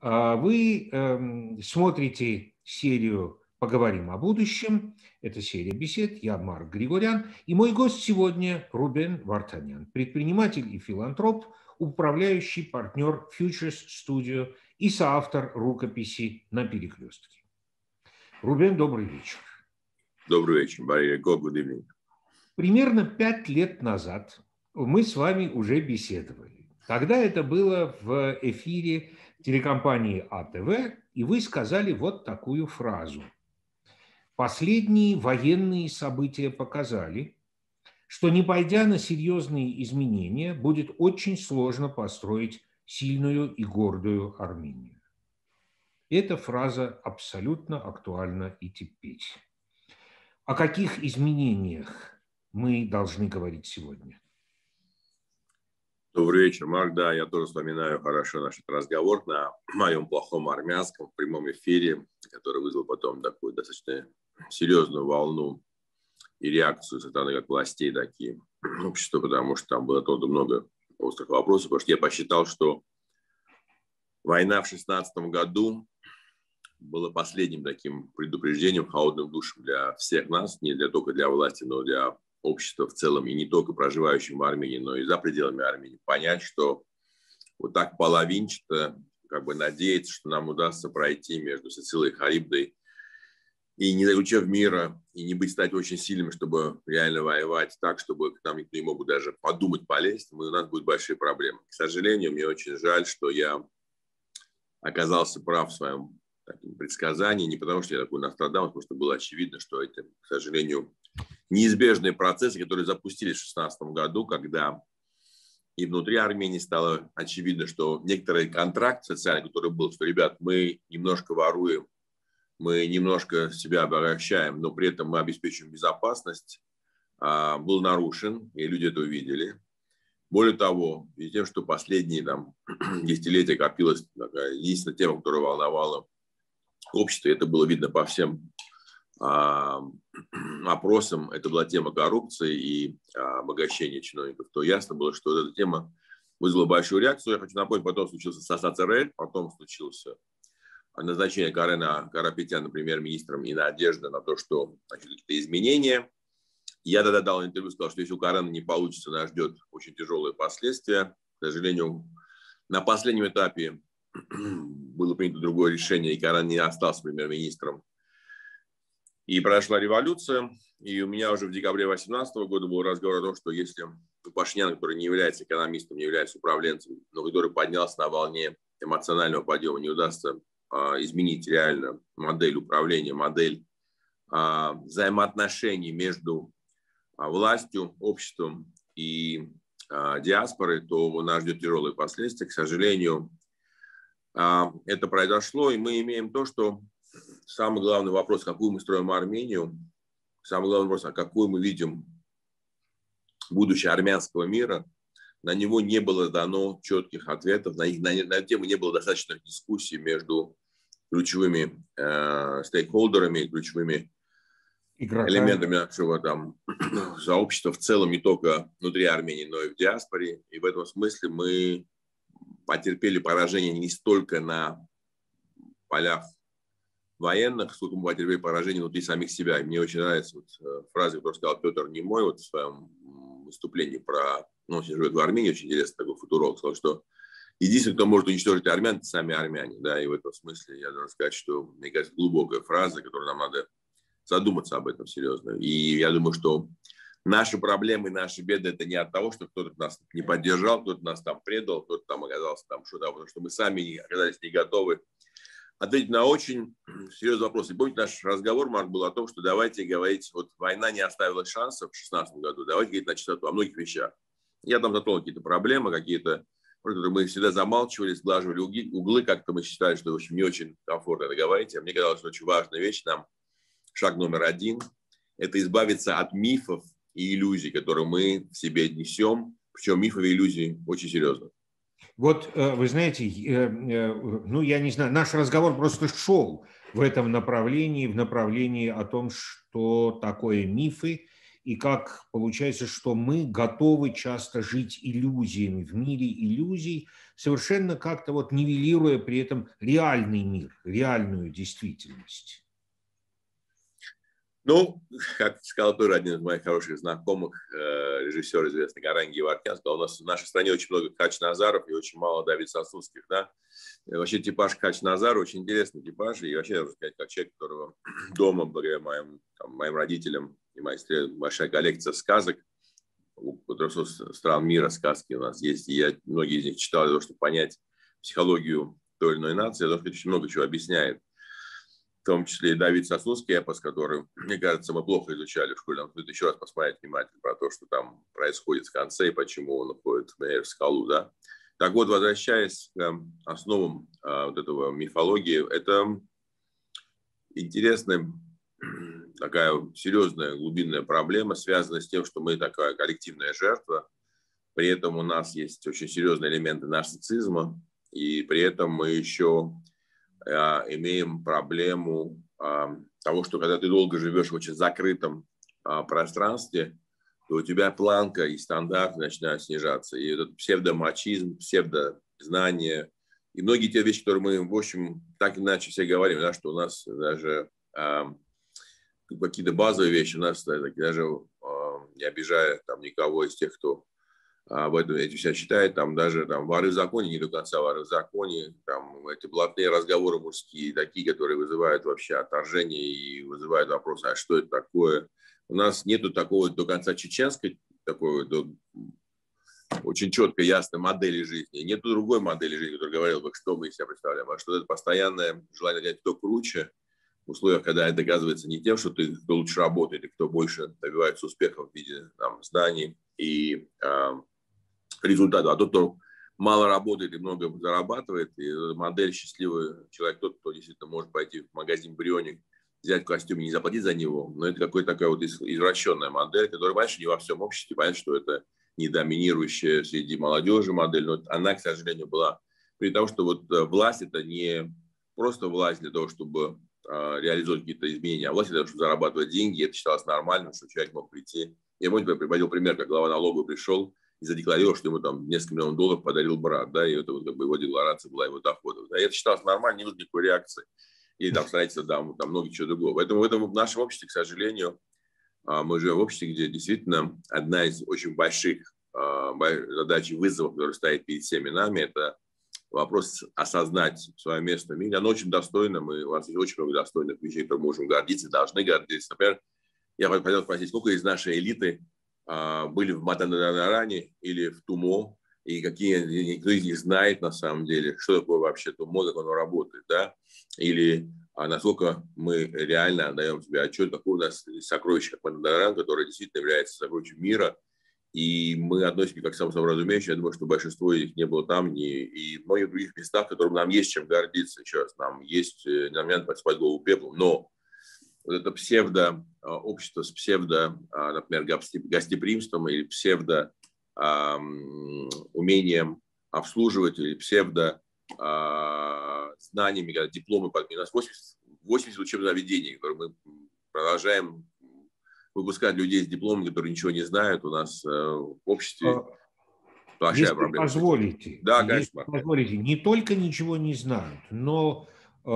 Вы смотрите серию «Поговорим о будущем». Это серия бесед. Я Марк Григорян. И мой гость сегодня Рубен Вартанян, предприниматель и филантроп, управляющий партнер Futures Studio и соавтор рукописи «На перекрестке». Рубен, добрый вечер. Добрый вечер, Барри. Good evening. Примерно 5 лет назад мы с вами уже беседовали. Тогда это было в эфире телекомпании АТВ, и вы сказали вот такую фразу. Последние военные события показали, что не пойдя на серьезные изменения, будет очень сложно построить сильную и гордую Армению. Эта фраза абсолютно актуальна и теперь. О каких изменениях мы должны говорить сегодня? Добрый вечер, Марк. Да, я тоже вспоминаю хорошо наш разговор на моем плохом армянском в прямом эфире, который вызвал потом такую достаточно серьезную волну и реакцию со стороны как властей, так и общества, потому что там было тоже много острых вопросов, потому что я посчитал, что война в 2016 году была последним таким предупреждением, холодным душем для всех нас, не только для власти, но для общества в целом, и не только проживающим в Армении, но и за пределами Армении, понять, что вот так половинчато как бы надеяться, что нам удастся пройти между Сицилией и Харибдой и не заключив мира, и не стать очень сильными, чтобы реально воевать так, чтобы к нам никто не мог даже подумать полезть, у нас будут большие проблемы. К сожалению, мне очень жаль, что я оказался прав в своем предсказании, не потому что я такой Нострадамус, потому что было очевидно, что это, к сожалению, неизбежные процессы, которые запустились в 2016 году, когда и внутри Армении стало очевидно, что некоторый контракт социальный, который был, что, ребят, мы немножко воруем, мы немножко себя обогащаем, но при этом мы обеспечиваем безопасность, был нарушен, и люди это увидели. Более того, и тем, что последние десятилетия копилась такая единственная тема, которая волновала общество, это было видно по всем опросам, это была тема коррупции и обогащения чиновников, то ясно было, что эта тема вызвала большую реакцию. Я хочу напомнить, потом случился состав ЦРЛ, потом случился назначение Карена Карапетяна премьер-министром и надежда на то, что какие-то изменения. Я тогда дал интервью, сказал, что если у Карена не получится, нас ждет очень тяжелые последствия. К сожалению, на последнем этапе было принято другое решение, и Карен не остался премьер-министром. И прошла революция, и у меня уже в декабре 2018 года был разговор о том, что если Пашинян, который не является экономистом, не является управленцем, но который поднялся на волне эмоционального подъема, не удастся изменить реально модель управления, модель взаимоотношений между властью, обществом и диаспорой, то нас ждет тяжелые последствия. К сожалению, это произошло, и мы имеем то, что самый главный вопрос, какую мы строим Армению, самый главный вопрос, а какую мы видим будущее армянского мира, на него не было дано четких ответов, на эту тему не было достаточно дискуссий между ключевыми стейкхолдерами, ключевыми элементами нашего сообщества в целом, не только внутри Армении, но и в диаспоре. И в этом смысле мы потерпели поражение не столько на полях военных, сколько мы потерпели поражение внутри самих себя. И мне очень нравится фраза, которую сказал Петр Немой в своем выступлении про, он живет в Армении, очень интересный такой футуролог, сказал, что единственный, кто может уничтожить армян, это сами армяне. Да, и в этом смысле я должен сказать, что, мне кажется, глубокая фраза, которую нам надо задуматься об этом серьезно. И я думаю, что наши проблемы, наши беды, это не от того, что кто-то нас не поддержал, кто-то нас предал, кто-то оказался что-то, потому что мы сами оказались не готовы ответить на очень серьезный вопрос. И помните, наш разговор, Марк, был о том, что давайте говорить, вот война не оставила шансов в 2016 году, давайте говорить на чистоту о многих вещах. Я затронул какие-то проблемы, которые мы всегда замалчивали, сглаживали углы, как-то мы считали, что, в общем, не очень комфортно это говорить. А мне казалось, что очень важная вещь нам, шаг номер 1, это избавиться от мифов и иллюзий, которые мы в себе несем, причем мифы и иллюзии очень серьезно. Вот, вы знаете, я не знаю, наш разговор просто шел в этом направлении, в направлении о том, что такое мифы, и как получается, что мы готовы часто жить иллюзиями, в мире иллюзий, совершенно как-то вот нивелируя при этом реальный мир, реальную действительность. Ну, как сказал тоже один из моих хороших знакомых, режиссер известный Гарань Геворкян, сказал, у нас в нашей стране очень много Хач-Назаров и очень мало Давид Сосунских, да. И вообще типаж Хач-Назара очень интересный типаж, и вообще, я должен сказать, как человек, которого дома, благодаря моим родителям и моей сестре, большая коллекция сказок, у 300 стран мира сказки у нас есть, и я многие из них читал для того, чтобы понять психологию той или иной нации, я должен сказать, очень много чего объясняет. В том числе и Давид Сосунский эпос, который, мне кажется, мы плохо изучали в школе. Нам стоит еще раз посмотреть внимательно про то, что там происходит в конце и почему он уходит, например, в скалу. Да? Так вот, возвращаясь к основам вот этого мифологии, это интересная, такая серьезная глубинная проблема, связанная с тем, что мы такая коллективная жертва. При этом у нас есть очень серьезные элементы нарциссизма, и при этом мы еще имеем проблему того, что когда ты долго живешь в очень закрытом пространстве, то у тебя планка и стандарт начинают снижаться. И этот псевдомачизм, псевдознание, и многие те вещи, которые мы, в общем, так или иначе все говорим, да, что у нас даже какие-то базовые вещи, у нас даже не обижая там никого из тех, кто об этом эти все считает, там даже там воры в законе, не до конца воры в законе, там эти блатные разговоры мужские, такие, которые вызывают вообще отторжение и вызывают вопрос, а что это такое? У нас нету такого до конца чеченской, такой очень четко, ясной модели жизни. Нету другой модели жизни, которая говорила бы, что мы из себя представляем, а что это постоянное желание понять, кто круче, в условиях, когда это доказывается не тем, что кто лучше работает и кто больше добивается успеха в виде там, знаний и результатов, а тот, кто мало работает и много зарабатывает, и модель счастливый человек, тот, кто действительно может пойти в магазин «Брионик», взять костюм и не заплатить за него, но это какая-то такая вот извращенная модель, которая, понятно, не во всем обществе, понятно, что это не доминирующая среди молодежи модель, но она, к сожалению, была при том, что вот власть – это не просто власть для того, чтобы реализовать какие-то изменения, а власть для того, чтобы зарабатывать деньги, это считалось нормальным, что человек мог прийти. Я помню, я приводил пример, как глава налоговой пришел и задекларировал, что ему там несколько миллионов долларов подарил брат, да, и это вот как бы его декларация была его доходов. Да, и это считалось нормально, не было никакой реакции. Или там строительство, там много чего другого. Поэтому в нашем обществе, к сожалению, мы живем в обществе, где действительно одна из очень больших задач и вызовов, которая стоит перед всеми нами, это вопрос осознать свое место в мире. Оно очень достойно, у нас есть очень много достойных вещей, которые мы можем гордиться, должны гордиться. Например, я хотел спросить, сколько из нашей элиты были в Матанадаране или в Тумо, и никто из них знает на самом деле, что такое вообще Тумо, как оно работает, да? Или насколько мы реально отдаем себе отчет, какое у нас сокровище, как Матанадаран, которое действительно является сокровищем мира, и мы относимся как к само собой разумеющим. Я думаю, что большинство их не было там, и в многих других местах, в которых нам есть чем гордиться. Еще раз, нам не надо посыпать голову пеплом, но вот это псевдо-общество с псевдо, например, гостеприимством или псевдо-умением обслуживать или псевдо-знаниями, когда дипломы подменяют. У нас 80 учебных заведений, которые мы продолжаем выпускать людей с дипломом, которые ничего не знают. У нас в обществе большая проблема. Позволите, да, конечно. Позволите, не только ничего не знают, но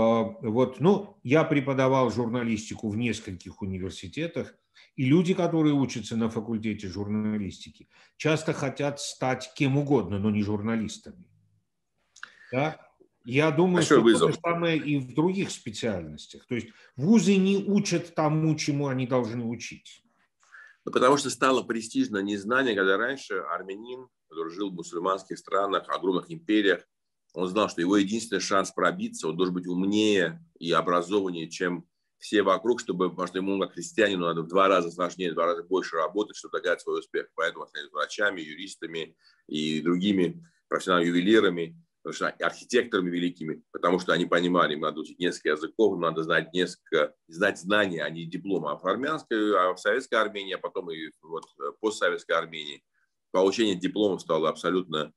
я преподавал журналистику в нескольких университетах, и люди, которые учатся на факультете журналистики, часто хотят стать кем угодно, но не журналистами. Да? Я думаю, что то же самое и в других специальностях. То есть вузы не учат тому, чему они должны учить. Потому что стало престижно незнание, когда раньше армянин, который жил в мусульманских странах, огромных империях, он знал, что его единственный шанс пробиться, он должен быть умнее и образованнее, чем все вокруг, потому что ему, как христианину, надо в 2 раза сложнее, в 2 раза больше работать, чтобы доказать свой успех. Поэтому он станет врачами, юристами и другими профессиональными ювелирами, архитекторами великими, потому что они понимали, им надо учить несколько языков, им надо знать знания, а не дипломы. А в советской Армении, а потом и постсоветской Армении получение дипломов стало абсолютно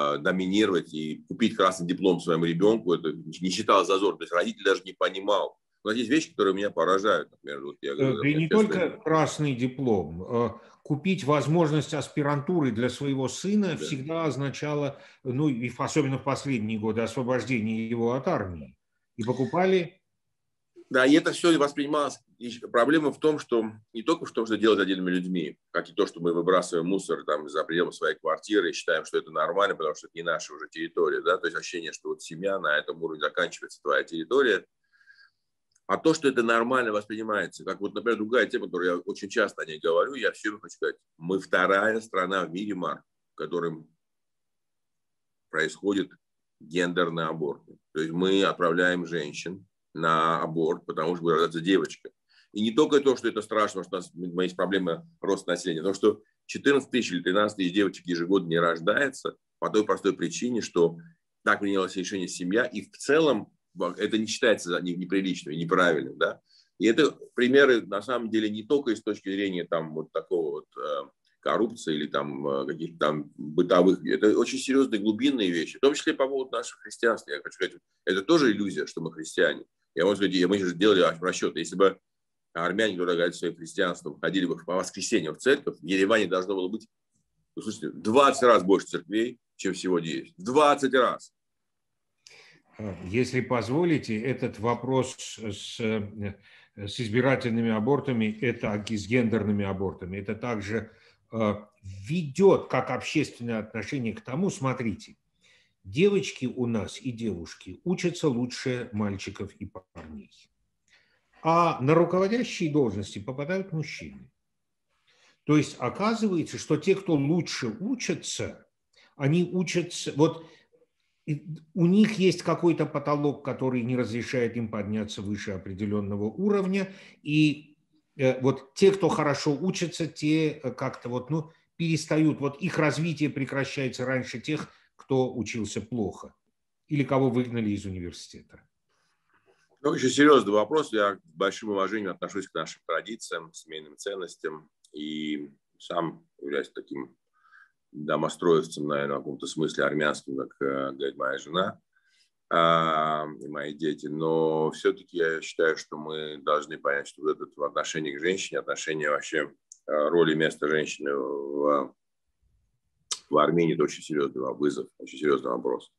доминировать, и купить красный диплом своему ребенку, это не считалось зазорным. То есть родитель даже не понимал, У нас есть вещи, которые меня поражают. Например, вот я говорю, Да и не только красный диплом. Купить возможность аспирантуры для своего сына всегда означало, ну, и особенно в последние годы, освобождение его от армии. И покупали... Да, и это все воспринималось. Проблема в том, что не только в том, что делать отдельными людьми, как и то, что мы выбрасываем мусор там за пределы своей квартиры и считаем, что это нормально, потому что это не наша уже территория, да, то есть ощущение, что вот семья на этом уровне заканчивается твоя территория, а то, что это нормально воспринимается, как вот, например, другая тема, которую я очень часто о ней говорю, я все время хочу сказать, мы вторая страна в мире, Марк, в котором происходит гендерный аборт. То есть мы отправляем женщин на аборт, потому что будет рождаться девочка. И не только то, что это страшно, что у нас есть проблема роста населения, но что 14 тысяч или 13 тысяч девочек ежегодно не рождается по той простой причине, что так принялось решение семья, и в целом это не считается неприличным и неправильным. Да? И это примеры, на самом деле, не только с точки зрения там, вот такого вот, коррупции или там, каких-то там бытовых. Это очень серьезные глубинные вещи, в том числе по поводу нашего христианства. Я хочу сказать, это тоже иллюзия, что мы христиане. Я могу сказать, мы же делали расчет. Если бы армяне, которые говорят своим христианством, ходили бы по воскресеньям в церковь, в Ереване должно было быть, слушайте, 20 раз больше церквей, чем сегодня есть. 20 раз. Если позволите, этот вопрос с избирательными абортами, это с гендерными абортами, это также ведет как общественное отношение к тому, смотрите, девочки у нас и девушки учатся лучше мальчиков и парней, а на руководящие должности попадают мужчины. То есть оказывается, что те, кто лучше учатся, они учатся... Вот у них есть какой-то потолок, который не разрешает им подняться выше определенного уровня, и вот те, кто хорошо учатся, те как-то вот, ну, перестают, вот их развитие прекращается раньше тех, кто учился плохо или кого выгнали из университета. Ну, очень серьезный вопрос. Я с большим уважением отношусь к нашим традициям, семейным ценностям и сам являюсь таким домостроевцем, наверное, в каком-то смысле армянским, как говорит моя жена и мои дети. Но все-таки я считаю, что мы должны понять, что вот это в отношении к женщине, отношение вообще роли и места женщины в Армении – это очень серьезный вызов, очень серьезный вопрос.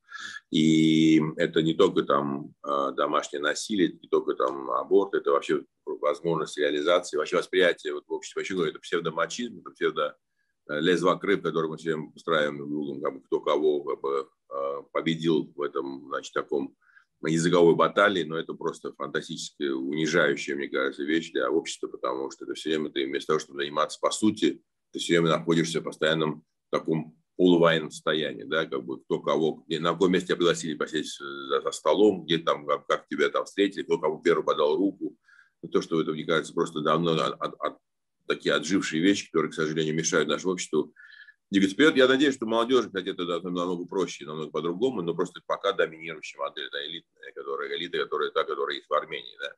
И это не только там домашнее насилие, не только там аборт, это вообще возможность реализации, вообще восприятие вот, в обществе. Вообще говорю, это псевдомачизм, это псевдо-лезвакрыв, который мы все время устраиваем друг другом, как бы, кто кого как бы, победил в этом, значит, таком языковой баталии, но это просто фантастически унижающая, мне кажется, вещь для общества, потому что это все время ты вместо того, чтобы заниматься по сути, ты все время находишься в постоянном таком полувоенном состоянии, да, как бы кто кого, на каком месте тебя пригласили посидеть за столом, где там, как тебя там встретили, кто кому первый подал руку. Но то, что это, мне кажется, просто давно такие отжившие вещи, которые, к сожалению, мешают нашему обществу двигаться вперед. Я надеюсь, что молодежь, кстати, это намного проще, намного по-другому, но просто пока доминирующая модель, это элита, которая есть в Армении, да.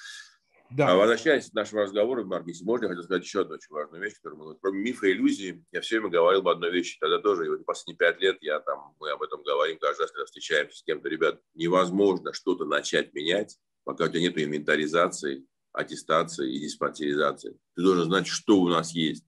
Да. Возвращаясь к нашему разговору, Марк, если можно, я хотел сказать еще одну очень важную вещь, которую мы, кроме мифа и иллюзии, я все время говорил об одной вещи, тогда тоже, и вот последние 5 лет мы об этом говорим каждый раз, когда встречаемся с кем-то, ребят, невозможно что-то начать менять, пока у тебя нет инвентаризации, аттестации и диспансеризации. Ты должен знать, что у нас есть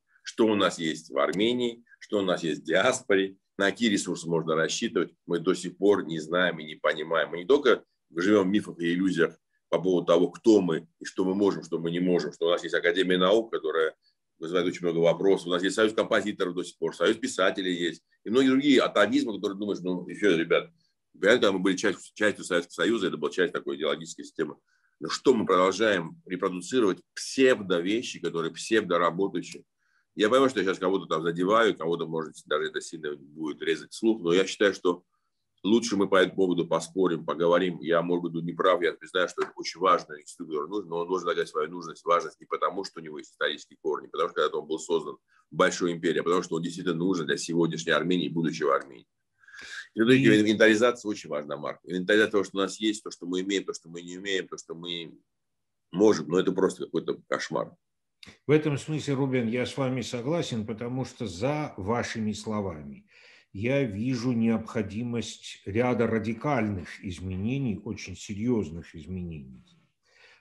в Армении, что у нас есть в диаспоре, на какие ресурсы можно рассчитывать, мы до сих пор не знаем и не понимаем. Мы не только живем в мифах и иллюзиях по поводу того, кто мы и что мы можем, что мы не можем, что у нас есть Академия наук, которая вызывает очень много вопросов, у нас есть Союз композиторов до сих пор, Союз писателей есть, и многие другие атовизмы, которые думаешь, ну, еще, ребят, когда мы были частью Советского Союза, это была часть такой идеологической системы, но что мы продолжаем репродуцировать псевдо-вещи, которые псевдо-работающие. Я понимаю, что я сейчас кого-то там задеваю, кого-то, может, даже это сильно будет резать слух, но я считаю, что лучше мы по этому поводу поспорим, поговорим. Я, может быть, не прав, я знаю, что это очень важный институт, который нужен, но он должен дать свою нужность, важность не потому, что у него есть исторические корни, потому что когда-то он был создан большой империей, а потому что он действительно нужен для сегодняшней Армении и будущего Армении. И инвентаризация очень важна, Марк. Инвентаризация того, что у нас есть, то, что мы имеем, то, что мы не умеем, то, что мы можем, но это просто какой-то кошмар. В этом смысле, Рубен, я с вами согласен, потому что за вашими словами я вижу необходимость ряда радикальных изменений, очень серьезных изменений.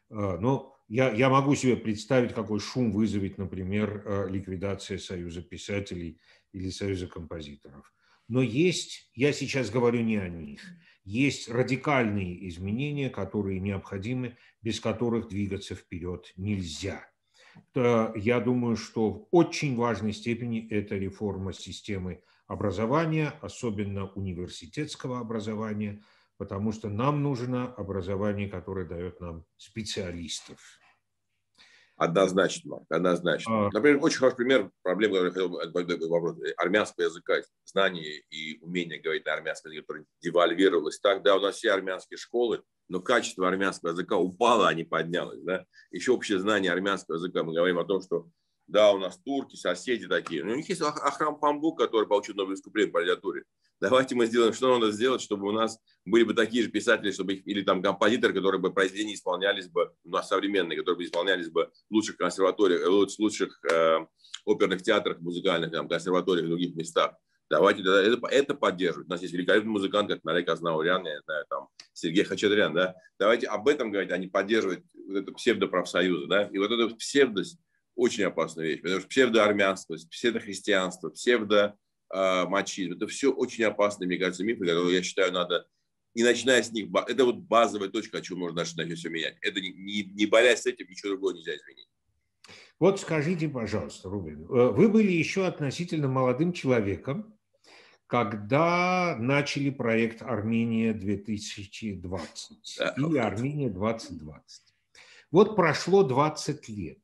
Но я могу себе представить, какой шум вызовет, например, ликвидация Союза писателей или Союза композиторов. Но есть, я сейчас говорю не о них, есть радикальные изменения, которые необходимы, без которых двигаться вперед нельзя. Я думаю, что в очень важной степени это реформа системы образования, особенно университетского образования, потому что нам нужно образование, которое дает нам специалистов. Однозначно, Марк, однозначно. Например, очень хороший пример проблемы, армянского языка, знания и умения говорить на армянском языке, которое девальвировалось так. Да, у нас все армянские школы, но качество армянского языка упало, а не поднялось. Да? Еще общее знание армянского языка. Мы говорим о том, что да, у нас турки, соседи такие. Но у них есть Ахрам Памбук, который получил Нобелевскую премию по литературе. Давайте мы сделаем, что надо сделать, чтобы у нас были бы такие же писатели, чтобы их, или там композиторы, которые бы произведения исполнялись бы, у нас современные, которые бы исполнялись бы в лучших консерваториях, в лучших оперных театрах, музыкальных там, консерваториях, в других местах. Давайте это поддерживать. У нас есть великолепный музыкант, как Нарек Азнауриан, я знаю, там, Сергей Хачатрян. Да? Давайте об этом говорить, а не поддерживать вот это псевдопрофсоюзы. Да? И вот эта псевдость очень опасная вещь, потому что псевдоармянство, псевдохристианство, псевдомачизм, это все очень опасные, мне кажется, мифы, которые, я считаю, надо, и начиная с них, это вот базовая точка, от чего можно начать все менять. Это не борясь с этим, ничего другого нельзя изменить. Вот скажите, пожалуйста, Рубин, вы были еще относительно молодым человеком, когда начали проект «Армения 2020» или «Армения 2020». Вот прошло 20 лет.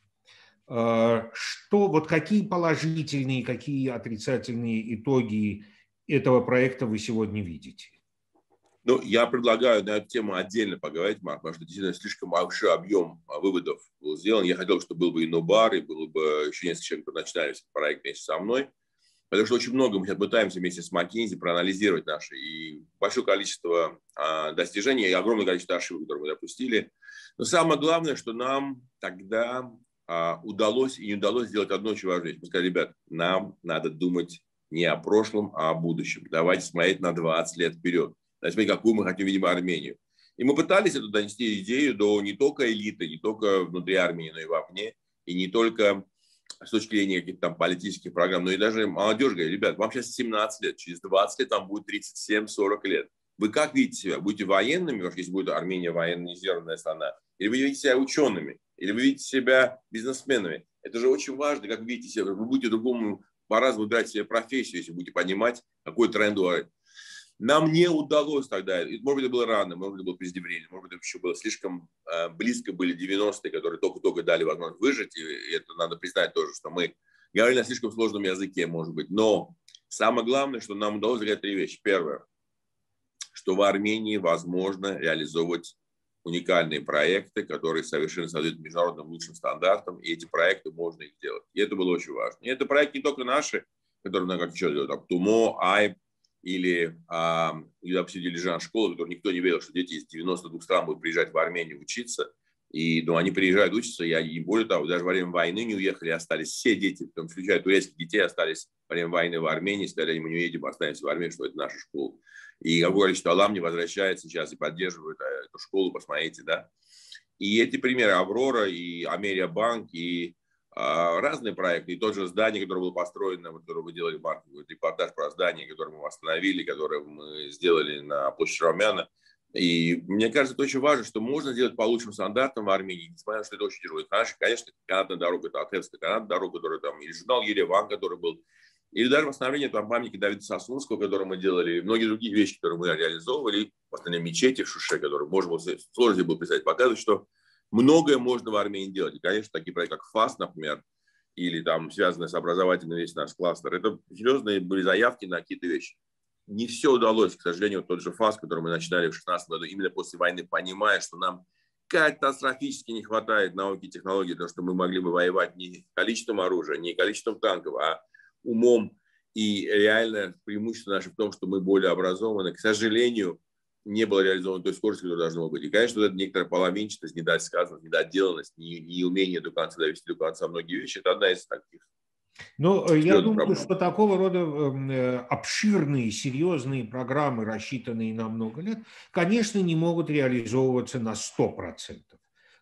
Вот какие положительные, какие отрицательные итоги этого проекта вы сегодня видите? Ну, я предлагаю на эту тему отдельно поговорить, Марк, потому что действительно слишком большой объем выводов был сделан. Я хотел, чтобы был бы и Нобар, и было бы еще несколько человек, которые начинали проект вместе со мной. Потому что очень много мы сейчас пытаемся вместе с McKinsey проанализировать наши. И большое количество достижений, и огромное количество ошибок, которые мы допустили. Но самое главное, что нам тогда удалось и не удалось сделать одно очень важное вещь. Мы сказали, ребят, нам надо думать не о прошлом, а о будущем. Давайте смотреть на 20 лет вперед. Давайте смотреть, какую мы хотим, видимо, Армению. И мы пытались эту донести идею до не только элиты, не только внутри Армении, но и вовне. И не только с точки зрения каких-то там политических программ, но и даже молодежь говорит, ребят, вам сейчас 17 лет, через 20 лет вам будет 37-40 лет. Вы как видите себя? Будете военными, потому что если будет Армения военизированная страна, или вы видите себя учеными, или вы видите себя бизнесменами. Это же очень важно, как вы видите себя. Вы будете другому по-разному выбирать себе профессию, если будете понимать, какой тренд у вас. Нам не удалось тогда, может быть, это было рано, может быть, это было преждевременно, может быть, это еще было слишком близко были 90-е, которые только-только дали возможность выжить, и это надо признать тоже, что мы говорили на слишком сложном языке, может быть. Но самое главное, что нам удалось сделать 3 вещи. Первое, что в Армении возможно реализовывать уникальные проекты, которые совершенно соответствуют международным лучшим стандартам, и эти проекты можно их делать. И это было очень важно. И это проекты не только наши, которые на как еще делают, там, ТУМО, АЙП, или Дилижан школа, в которой никто не верил, что дети из 92 стран будут приезжать в Армению учиться. И они приезжают учиться, и более того, даже во время войны не уехали, остались все дети, включая турецких детей, остались во время войны в Армении, сказали, мы не уедем, останемся в Армении, что это наша школа. И какое количество аламни возвращается сейчас и поддерживает эту школу, посмотрите, да. И эти примеры Аврора, и Америя Банк, и разные проекты, и тот же здание, которое было построено, которое вы делали, Марк, репортаж про здание, которое мы восстановили, которое мы сделали на площади Раумяна. И мне кажется, это очень важно, что можно сделать по лучшим стандартам в Армении, несмотря на то, что это очень тяжело. Конечно, канатная дорога, это Алтевская канатная дорога, которая там, или журнал Ереван, который был, или даже восстановление там памятника Давида Сосунского, который мы делали, и многие другие вещи, которые мы реализовывали, восстановление мечети в Шуше, который можно было, сложно было представить, показывает, что многое можно в Армении делать. И, конечно, такие проекты, как ФАС, например, или там связанные с образовательным весь наш кластер, это серьезные были заявки на какие-то вещи. Не все удалось, к сожалению, вот тот же ФАС, который мы начинали в 2016 году, именно после войны, понимая, что нам катастрофически не хватает науки и технологий, потому что мы могли бы воевать не количеством оружия, не количеством танков, а умом. И реально преимущество наше в том, что мы более образованы. К сожалению, не было реализовано той скорости, которая должна быть. И, конечно, вот это некоторая половинчатость, недосказанность, недоделанность, неумение до конца довести до конца многие вещи. Это одна из таких. Но я думаю, что такого рода обширные, серьезные программы, рассчитанные на много лет, конечно, не могут реализовываться на 100%.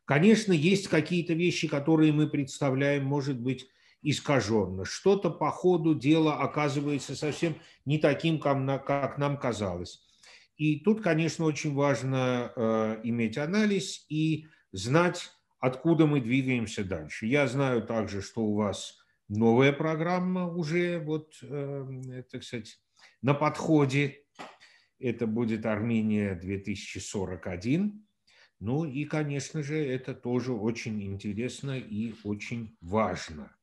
Конечно, есть какие-то вещи, которые мы представляем, может быть, искаженно. Что-то по ходу дела оказывается совсем не таким, как нам казалось. И тут, конечно, очень важно иметь анализ и знать, откуда мы двигаемся дальше. Я знаю также, что у вас новая программа уже, вот, так сказать, на подходе. Это будет Армения 2041. Ну и, конечно же, это тоже очень интересно и очень важно.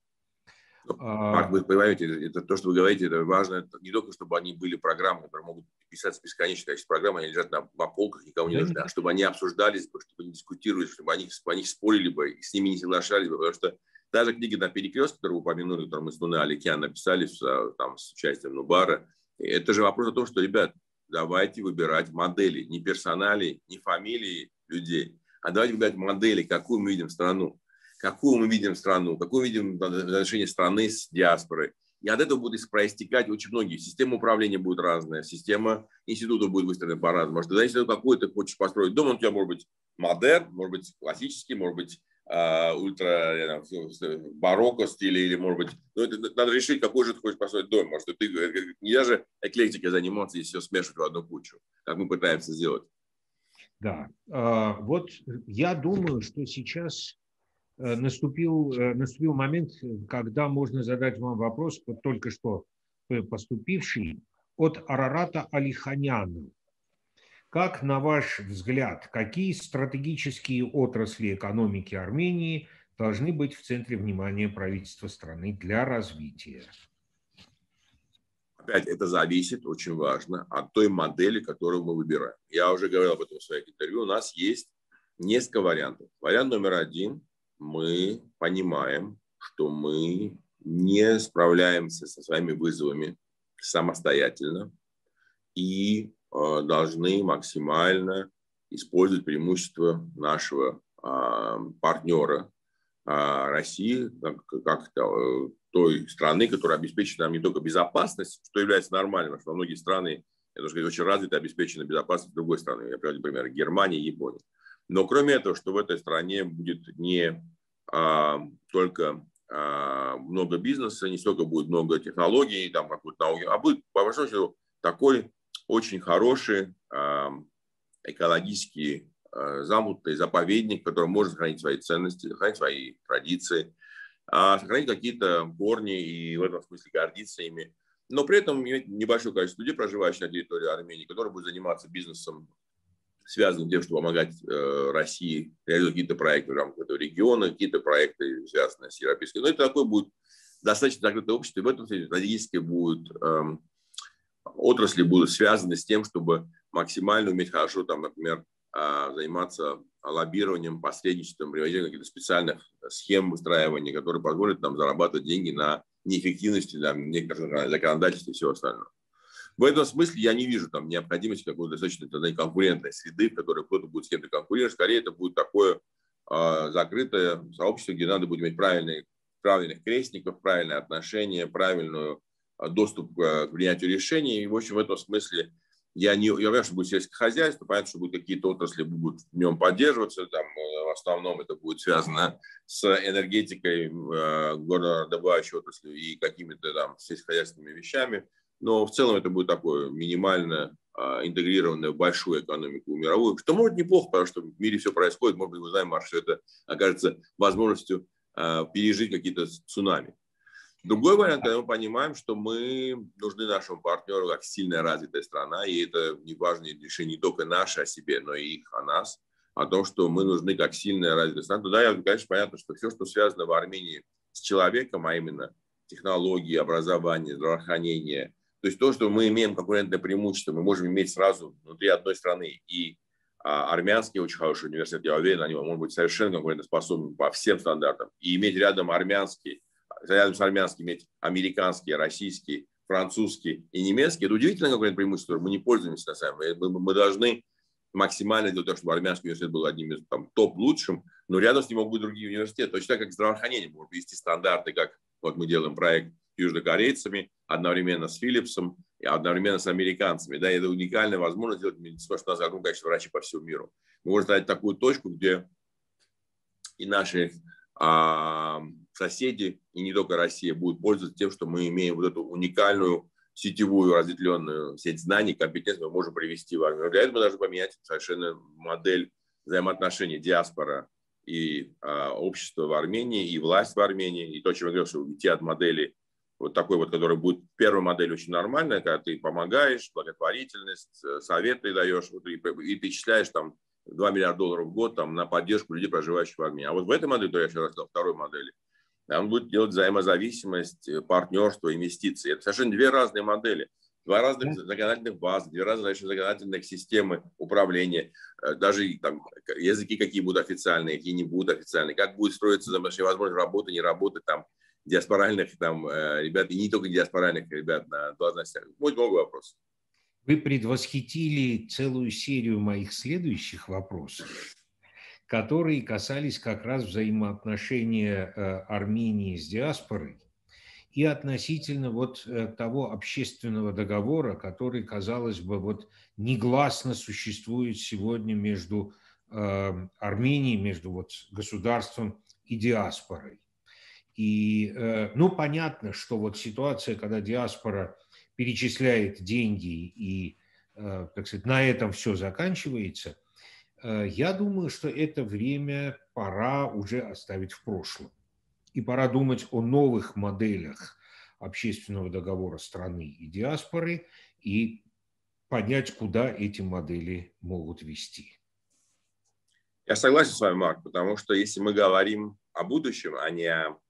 Как вы понимаете, это то, что вы говорите, это важно. Это не только, чтобы они были программы, которые могут писаться бесконечное количество программ, они лежат на полках, никому не нужны, а чтобы они обсуждались бы, чтобы они дискутировали, чтобы они спорили бы, и с ними не соглашались бы. Потому что даже книга на перекрестке, которую вы упомянули, которую мы с Нуной Аликян написали там, с участием Нубара, это же вопрос о том, что, ребят, давайте выбирать модели, не персоналии, не фамилии людей, а давайте выбирать модели, какую мы видим страну. Какую мы видим страну, какую мы видим отношение страны с диаспорой. И от этого будут проистекать очень многие. Система управления будет разная, система института будет выстроена по-разному. Может, тогда, если какой ты хочешь построить дом, он у тебя может быть модерн, может быть классический, может быть ультра барокко стиле, или может быть... Ну, это, надо решить, какой же ты хочешь построить дом. Может, ты нельзя же эклектикой заниматься и все смешивать в одну кучу, как мы пытаемся сделать. Да, вот я думаю, что сейчас наступил момент, когда можно задать вам вопрос, вот только что поступивший, от Арарата Алиханяна. Как, на ваш взгляд, какие стратегические отрасли экономики Армении должны быть в центре внимания правительства страны для развития? Опять, это зависит, очень важно, от той модели, которую мы выбираем. Я уже говорил об этом в своих интервью. У нас есть несколько вариантов. Вариант номер один. Мы понимаем, что мы не справляемся со своими вызовами самостоятельно и должны максимально использовать преимущества нашего партнера России, как той страны, которая обеспечит нам не только безопасность, что является нормальным, потому что многие страны, я должен сказать, очень развиты, обеспечена безопасность другой страны. Я приведу пример Германии, Японии. Но кроме этого, что в этой стране будет не только много бизнеса, не столько будет много технологий, там какой-то науки, а будет, по большому счету, такой очень хороший экологический замутный заповедник, который может сохранить свои ценности, сохранить свои традиции, сохранить какие-то корни и в этом смысле гордиться ими. Но при этом иметь небольшое количество людей, проживающих на территории Армении, которые будут заниматься бизнесом, связанным с тем, чтобы помогать России реализовать какие-то проекты в рамках этого региона, какие-то проекты, связанные с европейским. Но это такое будет достаточно закрытое общество, и в этом смысле стратегически будут отрасли будут связаны с тем, чтобы максимально уметь хорошо, там, например, заниматься лоббированием, посредничеством, приведением каких-то специальных схем выстраивания, которые позволят нам зарабатывать деньги на неэффективности, там, некоторых законодательств и всего остального. В этом смысле я не вижу там необходимости какой-то достаточно конкурентной среды, в которой кто-то будет с кем-то конкурировать. Скорее, это будет такое закрытое сообщество, где надо будет иметь правильных крестников, правильное отношение, правильную доступ к принятию решений. И, в общем, в этом смысле я понимаю, что будет сельское хозяйство, понятно, что будут какие-то отрасли будут в нем поддерживаться. Там, в основном это будет связано с энергетикой, горнодобывающей отраслью и какими-то там сельскохозяйственными вещами. Но в целом это будет такое минимально интегрированное в большую экономику мировую, что может неплохо, потому что в мире все происходит. Может быть, мы знаем, что это окажется возможностью пережить какие-то цунами. Другой вариант, когда мы понимаем, что мы нужны нашему партнеру как сильная развитая страна, и это не важное решение не только наше о себе, но и их о нас, о том, что мы нужны как сильная развитая страна. Туда, конечно, понятно, что все, что связано в Армении с человеком, а именно технологии, образование, здравоохранение, то есть то, что мы имеем конкурентное преимущество, мы можем иметь сразу внутри одной страны. И армянский очень хороший университет, я уверен, они могут быть совершенно конкурентоспособны по всем стандартам. И иметь рядом с армянским иметь американский, российский, французский и немецкий, это удивительное какое-то преимущество, которым мы не пользуемся на самом деле. Мы должны максимально делать так, чтобы армянский университет был одним из топ-лучшим, но рядом с ним могут быть другие университеты. Точно так, как здравоохранение может вести стандарты, как вот мы делаем проект с южнокорейцами, одновременно с Philips'ом и одновременно с американцами. Да, это уникальная возможность сделать медицину, что у нас огромное количество врачей по всему миру. Мы можем ставить такую точку, где и наши соседи, и не только Россия, будут пользоваться тем, что мы имеем вот эту уникальную сетевую разветвленную сеть знаний, компетенций мы можем привести в армию. Для этого мы должны поменять совершенно модель взаимоотношений диаспора и общество в Армении, и власть в Армении. И то, чем я говорил, что уйти от модели вот такой вот, которая будет первая модель очень нормальная, когда ты помогаешь, благотворительность, советы даешь, вот, и перечисляешь там $2 миллиарда в год там, на поддержку людей, проживающих в Армении. А вот в этой модели, то я сейчас рассказал, второй модели, он будет делать взаимозависимость, партнерство, инвестиции. Это совершенно две разные модели. Два разных законодательных базы, две разные законодательных системы управления. Даже там, языки какие будут официальные, какие не будут официальные. Как будет строиться возможность работы, не работы там, диаспоральных там, ребят, и не только диаспоральных ребят на должностях. Будет много вопросов. Вы предвосхитили целую серию моих следующих вопросов, которые касались как раз взаимоотношения Армении с диаспорой и относительно вот того общественного договора, который, казалось бы, вот негласно существует сегодня между Арменией, между вот государством и диаспорой. И, ну, понятно, что вот ситуация, когда диаспора перечисляет деньги и, так сказать, на этом все заканчивается, я думаю, что это время пора уже оставить в прошлом. И пора думать о новых моделях общественного договора страны и диаспоры и понять, куда эти модели могут вести. Я согласен с вами, Марк, потому что если мы говорим о будущем, а не о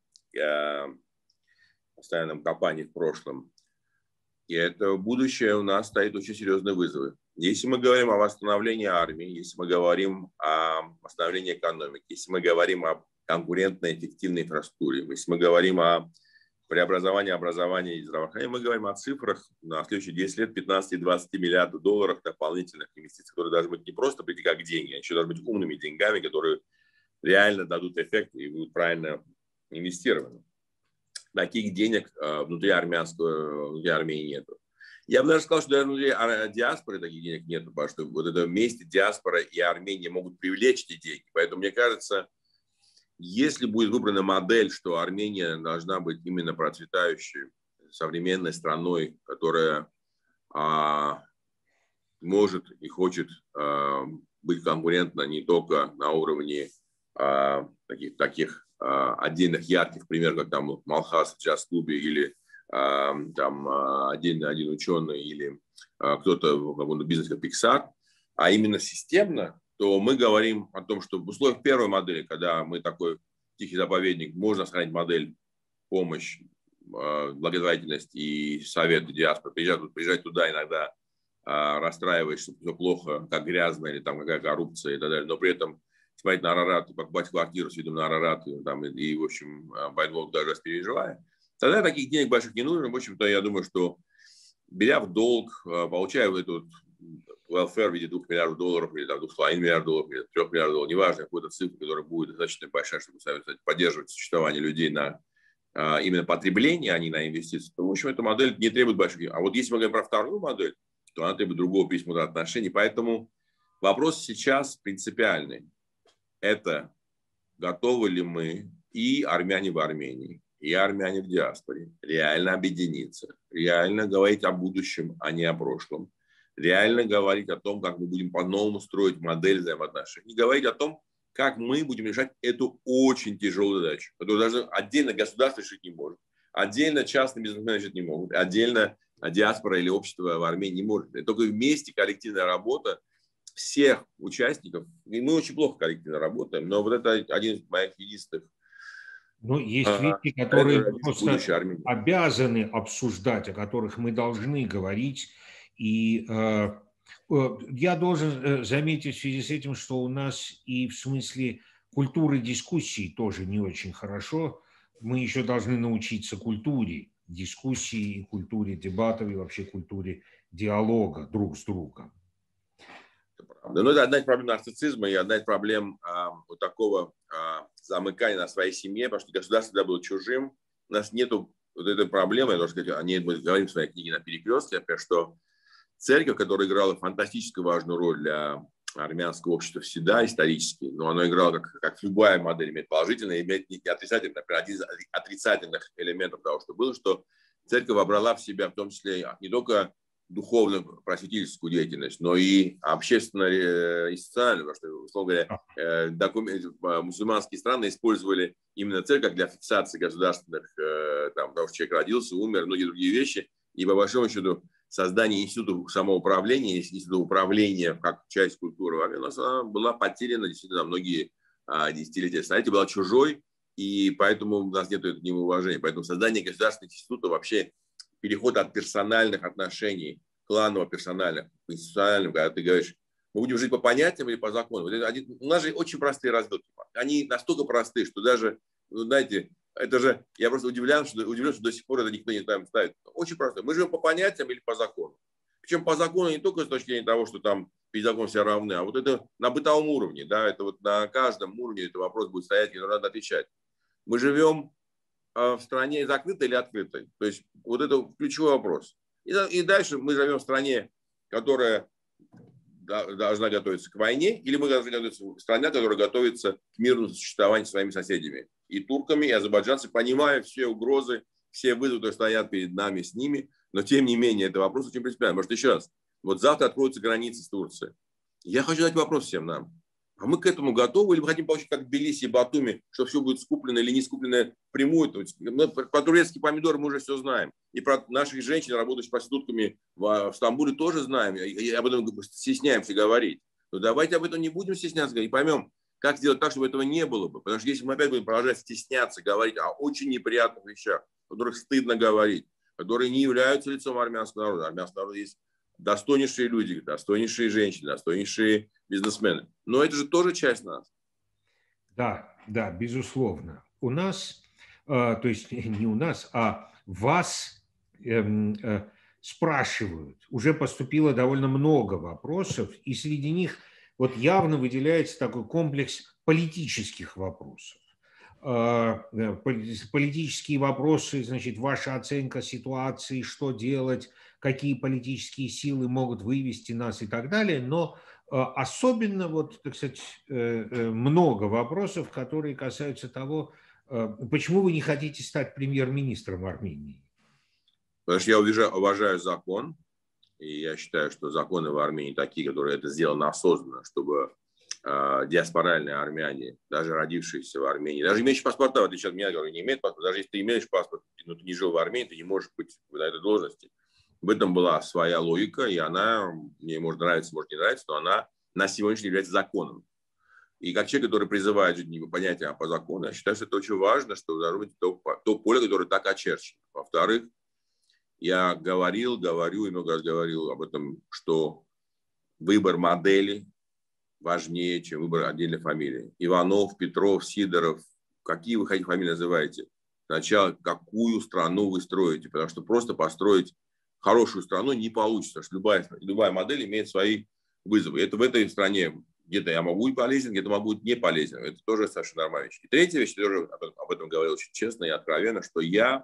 постоянном копании в прошлом, и это будущее у нас стоит очень серьезные вызовы. Если мы говорим о восстановлении армии, если мы говорим о восстановлении экономики, если мы говорим о конкурентной эффективной инфраструктуре, если мы говорим о преобразовании образования и здравоохранения, мы говорим о цифрах на следующие 10 лет 15-20 миллиардов долларов дополнительных инвестиций, которые должны быть не просто прийти как деньги, а еще должны быть умными деньгами, которые реально дадут эффект и будут правильно инвестированы. Таких денег внутри Армении нету. Я бы даже сказал, что даже внутри диаспоры таких денег нету, потому что вот это вместе диаспора и Армения могут привлечь эти деньги. Поэтому, мне кажется, если будет выбрана модель, что Армения должна быть именно процветающей современной страной, которая может и хочет быть конкурентна не только на уровне таких отдельных ярких примеров, как там Малхас в джаз-клубе или там один ученый или кто-то в каком-то бизнесе, как Pixar, а именно системно, то мы говорим о том, что в условиях первой модели, когда мы такой тихий заповедник, можно сохранить модель помощь, благотворительность и советы диаспоры, приезжать туда иногда расстраиваясь, что все плохо, как грязно или там какая коррупция и так далее, но при этом смотреть на Арарат, покупать квартиру с видом на Арарат и в общем, Байдволк даже переживая, тогда таких денег больших не нужно. В общем-то, я думаю, что беря в долг, получая этот welfare в виде $2 миллиардов или $2,5 миллиардов или $3 миллиардов, неважно, какую-то цифру, которая будет достаточно большая, чтобы поддерживать существование людей на именно потребление, а не на инвестиции, то, в общем, эта модель не требует больших денег. А вот если мы говорим про вторую модель, то она требует другого письма отношений. Поэтому вопрос сейчас принципиальный. Это готовы ли мы и армяне в Армении, и армяне в диаспоре реально объединиться, реально говорить о будущем, а не о прошлом, реально говорить о том, как мы будем по-новому строить модель взаимоотношений, и говорить о том, как мы будем решать эту очень тяжелую задачу, которую даже отдельно государство решить не может, отдельно частные бизнесмены решить не могут, отдельно диаспора или общество в Армении не может. Это только вместе коллективная работа всех участников. И мы очень плохо коллективно работаем, но вот это один из моих единственных. Ну, есть вещи, которые просто обязаны обсуждать, о которых мы должны говорить. И я должен заметить в связи с этим, что у нас и в смысле культуры дискуссий тоже не очень хорошо. Мы еще должны научиться культуре дискуссии, культуре дебатов и вообще культуре диалога друг с другом. Но это одна из проблем нарциссизма и одна из проблем вот такого замыкания на своей семье, потому что государство всегда было чужим. У нас нету вот этой проблемы, я должен сказать, о ней мы говорим в своей книге «На перекрестке», что церковь, которая играла фантастически важную роль для армянского общества всегда исторически, но оно играло, как любая модель, имеет положительные, имеет и отрицательные. Например, один из отрицательных элементов того, что было, что церковь вобрала в себя в том числе не только духовно-просветительскую деятельность, но и общественную и социальную, потому что, условно говоря, мусульманские страны использовали именно церковь для фиксации государственных, там, того, что человек родился, умер, многие другие вещи, и по большому счету создание института самоуправления, института управления как часть культуры, у нас она была потеряна действительно на многие десятилетия. Знаете, была чужой, и поэтому у нас нет этого уважения. Поэтому создание государственных институтов, вообще переход от персональных отношений, кланово-персональных, к институциональным, когда ты говоришь, мы будем жить по понятиям или по закону. У нас же очень простые разделки. Они настолько простые, что даже, знаете, это же, я просто удивлен, что до сих пор это никто не там ставит. Очень просто. Мы живем по понятиям или по закону. Причем по закону не только с точки зрения того, что там перед законом все равны, а вот это на бытовом уровне, да, это вот на каждом уровне этот вопрос будет стоять, и надо отвечать. Мы живем в стране закрытой или открытой? То есть вот это ключевой вопрос. И дальше мы живем в стране, которая должна готовиться к войне, или мы должны готовиться в стране, которая готовится к мирному существованию с своими соседями. И турками, и азербайджанцами, понимая все угрозы, все вызовы, которые стоят перед нами, с ними, но тем не менее это вопрос очень принципиальный. Может, еще раз, вот завтра откроются границы с Турцией. Я хочу задать вопрос всем нам. А мы к этому готовы или мы хотим получить, как в Тбилиси и Батуми, что все будет скуплено или не скуплено прямую? Про турецкие помидоры мы уже все знаем. И про наших женщин, работающих проститутками в Стамбуле, тоже знаем. И об этом стесняемся говорить. Но давайте об этом не будем стесняться и поймем, как сделать так, чтобы этого не было бы. Потому что если мы опять будем продолжать стесняться, говорить о очень неприятных вещах, о которых стыдно говорить, которые не являются лицом армянского народа. Армянского народа есть достойнейшие люди, достойнейшие женщины, достойнейшие бизнесмены. Но это же тоже часть нас. Да, да, безусловно. У нас, то есть не у нас, а вас спрашивают. Уже поступило довольно много вопросов, и среди них вот явно выделяется такой комплекс политических вопросов. Политические вопросы, значит, ваша оценка ситуации, что делать, какие политические силы могут вывести нас и так далее, но особенно, вот, так сказать, много вопросов, которые касаются того, почему вы не хотите стать премьер-министром Армении. Потому что я уважаю закон, и я считаю, что законы в Армении такие, которые это сделаны осознанно, чтобы диаспоральные армяне, даже родившиеся в Армении, даже имеющие паспорта, в отличие от меня, которые не имеют паспорта, даже если ты имеешь паспорт, но ты не жил в Армении, ты не можешь быть на этой должности. В этом была своя логика, и она, мне может нравиться, может не нравиться, но она на сегодняшний день является законом. И как человек, который призывает жить не по понятиям, а по закону, я считаю, что это очень важно, что должно быть то поле, которое так очерчено. Во-вторых, я говорю и много раз говорил об этом, что выбор модели важнее, чем выбор отдельной фамилии. Иванов, Петров, Сидоров, какие вы хотите фамилии называете? Сначала, какую страну вы строите, потому что просто построить хорошую страну не получится, потому что любая модель имеет свои вызовы. Это в этой стране где-то я могу быть полезен, где-то могу быть не полезен. Это тоже совершенно нормальная вещь. И третья вещь, я тоже об этом говорил очень честно и откровенно, что я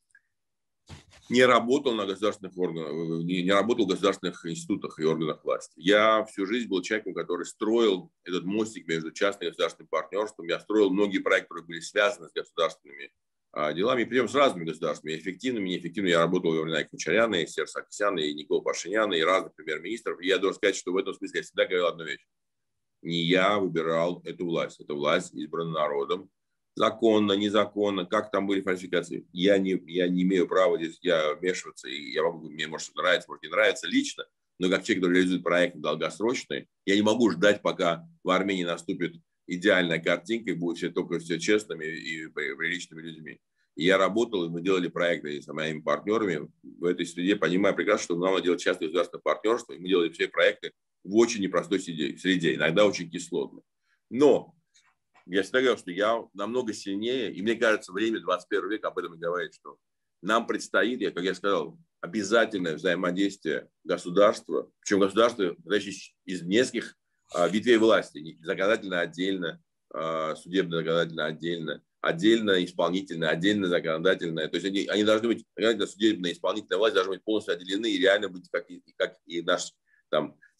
не работал на государственных органах, не работал в государственных институтах и органах власти. Я всю жизнь был человеком, который строил этот мостик между частным и государственным партнерством. Я строил многие проекты, которые были связаны с государственными делами, причем с разными государствами, эффективными и неэффективными. Я работал во времена и Кучаряна, и Серж Саркисяна, и Никола Пашиняна, и разных премьер-министров. И я должен сказать, что в этом смысле я всегда говорил одну вещь. Не я выбирал эту власть. Эта власть избрана народом. Законно, незаконно, как там были фальсификации. Я не имею права здесь вмешиваться. И мне может что-то нравится, может не нравится лично. Но как человек, который реализует проекты долгосрочные, я не могу ждать, пока в Армении наступит идеальная картинка и будут только все честными и приличными людьми. И я работал, и мы делали проекты с моими партнерами в этой среде, понимая прекрасно, что нам надо делать частное государственное партнерство. И мы делали все проекты в очень непростой среде, иногда очень кислотной. Но я всегда говорил, что я намного сильнее, и мне кажется, время 21 века об этом и говорит, что нам предстоит, как я сказал, обязательное взаимодействие государства, причем государство, из нескольких ветвей власти, законодательно отдельно, судебно законодательно отдельно исполнительное, отдельно законодательное. То есть они должны быть, судебная и исполнительная власть должны быть полностью отделены и реально быть, как и наш там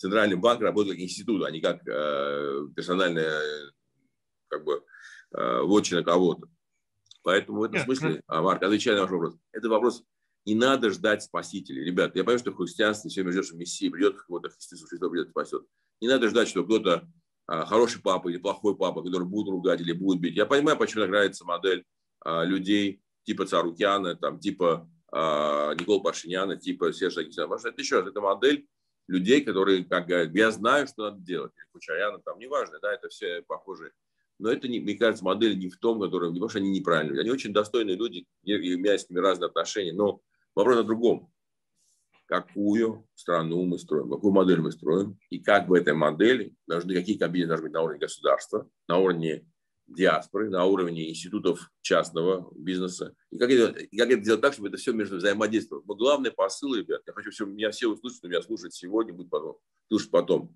центральный банк работает как институт, а не как персональная как бы вотчина кого-то. Поэтому в этом смысле, Марк, отвечая на ваш вопрос, это вопрос, не надо ждать спасителей. Ребята, я понимаю, что в христианстве все время ждет, что Мессия придет, какого-то Христос придет и спасет. Не надо ждать, что кто-то хороший папа или плохой папа, который будет ругать или будет бить. Я понимаю, почему нравится модель людей типа Царукяна, там, типа Никола Пашиняна, типа Сержа Акисяна. Потому что это еще раз, это модель людей, которые, как говорят, я знаю, что надо делать. Или Кучаяна, там, неважно, да, это все похожие. Но это, мне кажется, модель не в том, которая, не потому что они неправильные. Они очень достойные люди, и у меня с ними разные отношения. Но вопрос о другом. Какую страну мы строим, какую модель мы строим, и как в этой модели какие кабинеты должны быть на уровне государства, на уровне диаспоры, на уровне институтов частного бизнеса. И как это делать так, чтобы это все между взаимодействовало. Но главный посыл, ребят, я хочу, меня все услышать, но меня слушать сегодня, будет потом, слушать потом.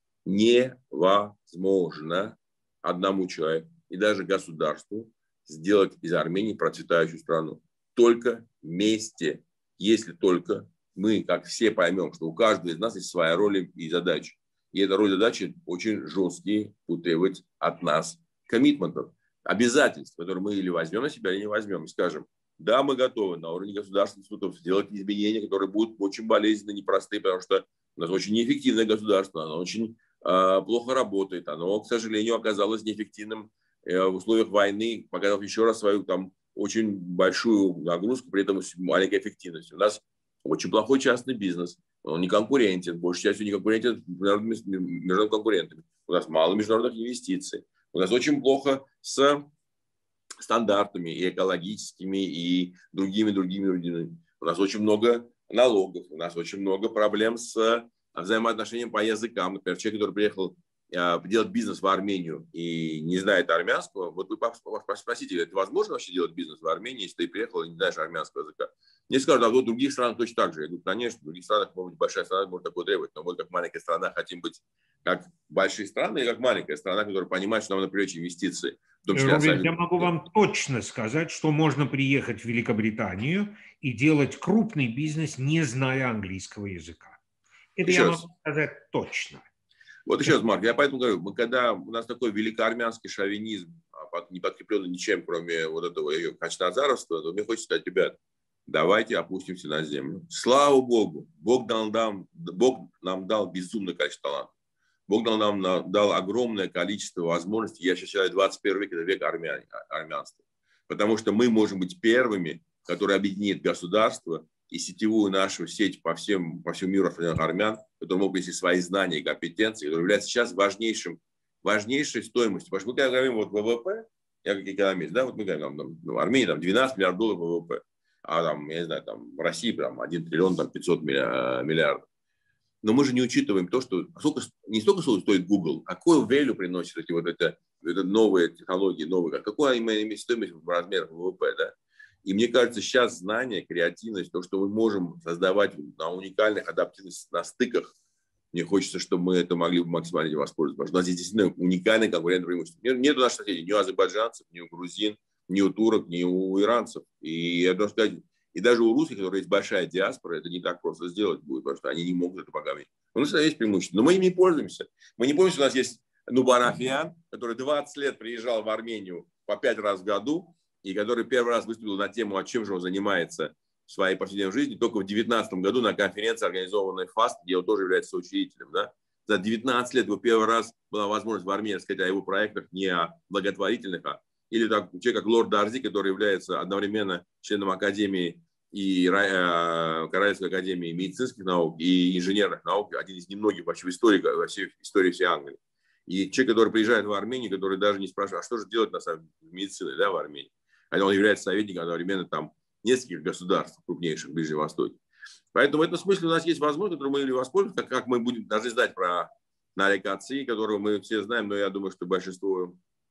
Невозможно одному человеку и даже государству сделать из Армении процветающую страну. Только вместе, если только мы, как все, поймем, что у каждого из нас есть своя роль и задача. И эта роль и задача очень жесткие будут требовать от нас коммитментов, обязательств, которые мы или возьмем на себя, или не возьмем. И скажем, да, мы готовы на уровне государственных институтов сделать изменения, которые будут очень болезненные, непростые, потому что у нас очень неэффективное государство, оно очень плохо работает, оно, к сожалению, оказалось неэффективным в условиях войны, показав еще раз свою там очень большую нагрузку, при этом с маленькой эффективностью. У нас очень плохой частный бизнес, он не конкурентен, большей частью не конкурентен с международными конкурентами. У нас мало международных инвестиций. У нас очень плохо с стандартами и экологическими, и другими. У нас очень много налогов, у нас очень много проблем с взаимоотношением по языкам. Например, человек, который приехал делать бизнес в Армению и не знает армянского, вот вы спросите, это возможно вообще делать бизнес в Армении, если ты приехал и не знаешь армянского языка? Мне скажут, а в других странах точно так же. Я говорю, конечно, в других странах, может быть, большая страна может такое требовать, но мы, как маленькая страна, хотим быть как большие страны и как маленькая страна, которая понимает, что нам надо привлечь инвестиции. Рубин, я могу вам точно сказать, что можно приехать в Великобританию и делать крупный бизнес, не зная английского языка. Это я могу сказать точно. Вот еще раз, Марк, я поэтому говорю, когда у нас такой великоармянский шовинизм, не подкрепленный ничем, кроме вот этого ее качназаровства, то мне хочется сказать, ребят, давайте опустимся на землю. Слава Богу, Бог нам дал безумное количество талантов. Бог нам дал огромное количество возможностей. Я считаю, 21 век – это век армянства. Потому что мы можем быть первыми, которые объединят государство и сетевую нашу сеть по всему миру армян, которые могут принести свои знания и компетенции, которые являются сейчас важнейшей стоимостью. Потому что мы когда говорим вот ВВП, я как экономист, да, вот мы говорим, в Армении там 12 миллиардов долларов ВВП, а там, я не знаю, там в России там 1 триллион там 500 миллиардов. Но мы же не учитываем то, что не столько стоит Google, а какой value приносит эти новые технологии, какую имеет стоимость в размерах ВВП, да? И мне кажется, сейчас знание, креативность, то, что мы можем создавать на уникальных адаптивных на стыках, мне хочется, чтобы мы это могли бы максимально воспользоваться. Потому что у нас есть действительно уникальное конкурентное преимущество. Нет у наших соседей ни у азербайджанцев, ни у грузин, ни у турок, ни у иранцев. И я должен сказать, и даже у русских, которые есть большая диаспора, это не так просто сделать будет, потому что они не могут это пока. У нас есть преимущество, но мы им не пользуемся. Мы не пользуемся, у нас есть Нубар Афьян, который 20 лет приезжал в Армению по 5 раз в году, и который первый раз выступил на тему, о чем же он занимается в своей повседневной жизни, только в 2019 году на конференции, организованной ФАСТ, где он тоже является соучредителем. Да? За 19 лет его первый раз была возможность в Армении рассказать о его проектах, не о благотворительных, или так, человек, как лорд Дарзи, который является одновременно членом Академии и Королевской академии медицинских наук и инженерных наук, один из немногих вообще в истории всей Англии. И человек, который приезжает в Армению, который даже не спрашивает, а что же делать на самом деле в медицине, да, в Армении. Он является советником одновременно там нескольких государств крупнейших в Ближнем Востоке. Поэтому в этом смысле у нас есть возможность, которую мы или воспользуемся, как мы будем даже знать про Нарик Аци, которого мы все знаем, но я думаю, что большинство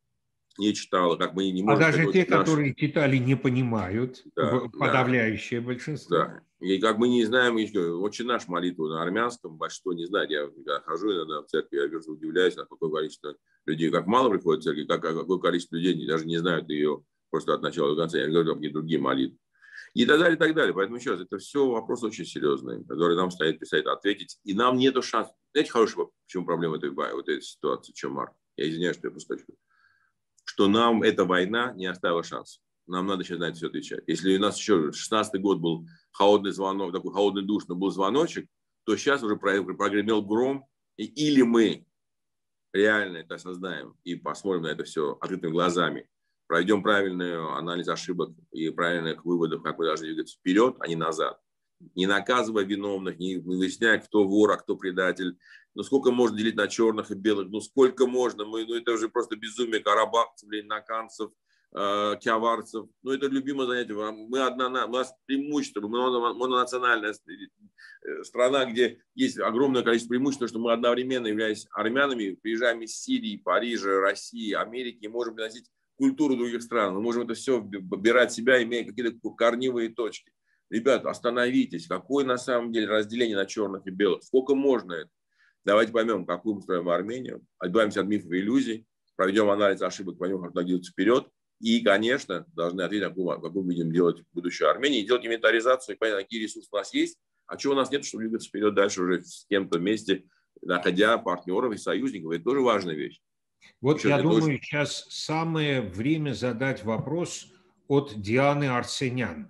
не читало, как мы не можем... А даже те, которые читали, не понимают, да, подавляющее большинство. Да. И как мы не знаем, очень наш молитву на армянском, большинство не знает. Я хожу иногда в церковь, я вижу, удивляюсь, на какое количество людей, как мало приходит в церковь, какое количество людей даже не знают ее просто от начала до конца. Я говорю, какие другие молитвы. И так далее, и так далее. Поэтому еще раз, это все вопросы очень серьезные, которые нам стоит писать, ответить. И нам нету шанса. Знаете, хорошего, в чем проблема этой ситуации, в чем, Марк? Я извиняюсь, что я пускаю. Что нам эта война не оставила шанса. Нам надо сейчас на это все отвечать. Если у нас еще 16-й год был холодный звонок, такой холодный душ, но был звоночек, то сейчас уже прогремел гром, и или мы реально это осознаем и посмотрим на это все открытыми глазами, проведем правильный анализ ошибок и правильных выводов, как мы должны двигаться вперед, а не назад. Не наказывая виновных, не выясняя, кто вор, а кто предатель. Ну, сколько можно делить на черных и белых? Ну, сколько можно? Ну, это уже просто безумие карабахцев, ленинаканцев, киаварцев. Ну, это любимое занятие. У нас преимущество, мы мононациональная страна, где есть огромное количество преимуществ, что мы одновременно, являясь армянами, приезжаем из Сирии, Парижа, России, Америки, и можем приносить культуру других стран. Мы можем это все выбирать себя, имея какие-то корневые точки. Ребята, остановитесь. Какое на самом деле разделение на черных и белых? Сколько можно это? Давайте поймем, какую мы строим Армению, отбавимся от мифов и иллюзий, проведем анализ ошибок, поймем, как двигаться вперед. И, конечно, должны ответить, какую мы будем делать будущую Армению, и делать инвентаризацию, и понять, какие ресурсы у нас есть, а чего у нас нет, чтобы двигаться вперед дальше уже с кем-то вместе, находя партнеров и союзников. Это тоже важная вещь. Вот я думаю, сейчас самое время задать вопрос от Дианы Арсенян,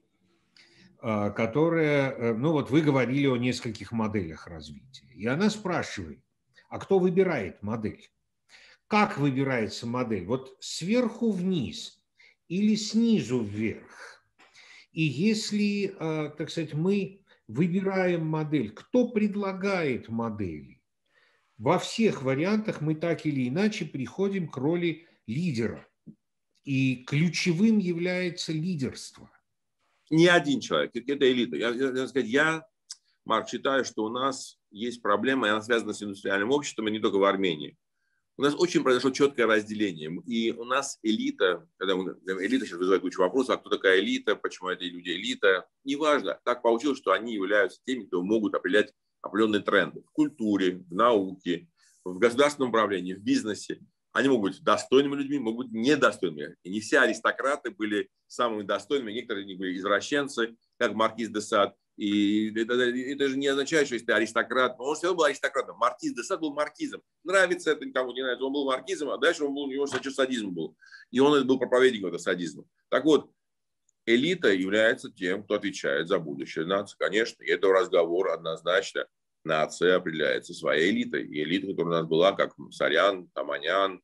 которая, ну вот вы говорили о нескольких моделях развития. И она спрашивает, а кто выбирает модель? Как выбирается модель? Вот сверху вниз или снизу вверх? И если, так сказать, мы выбираем модель, кто предлагает модели? Во всех вариантах мы так или иначе приходим к роли лидера. И ключевым является лидерство. Не один человек, это элита. Я, Марк, считаю, что у нас есть проблема, и она связана с индустриальным обществом, и не только в Армении. У нас очень произошло четкое разделение. И у нас элита, элита сейчас вызывает кучу вопросов, а кто такая элита, почему эти люди элита, неважно. Так получилось, что они являются теми, кто могут определять определенные тренды в культуре, в науке, в государственном управлении, в бизнесе. Они могут быть достойными людьми, могут быть недостойными. И не все аристократы были самыми достойными, некоторые из них были извращенцы, как маркиз де Сад. И это же не означает, что если ты аристократ, он все равно был аристократом. Маркиз де Сад был маркизом. Нравится это никому не нравится. Он был маркизом, а дальше у него садизм был. И он был проповедником этого садизма. Так вот, элита является тем, кто отвечает за будущее нации. Конечно, и это разговор однозначно. Нация определяется своей элитой. И элита, которая у нас была, как Сарян, Таманян,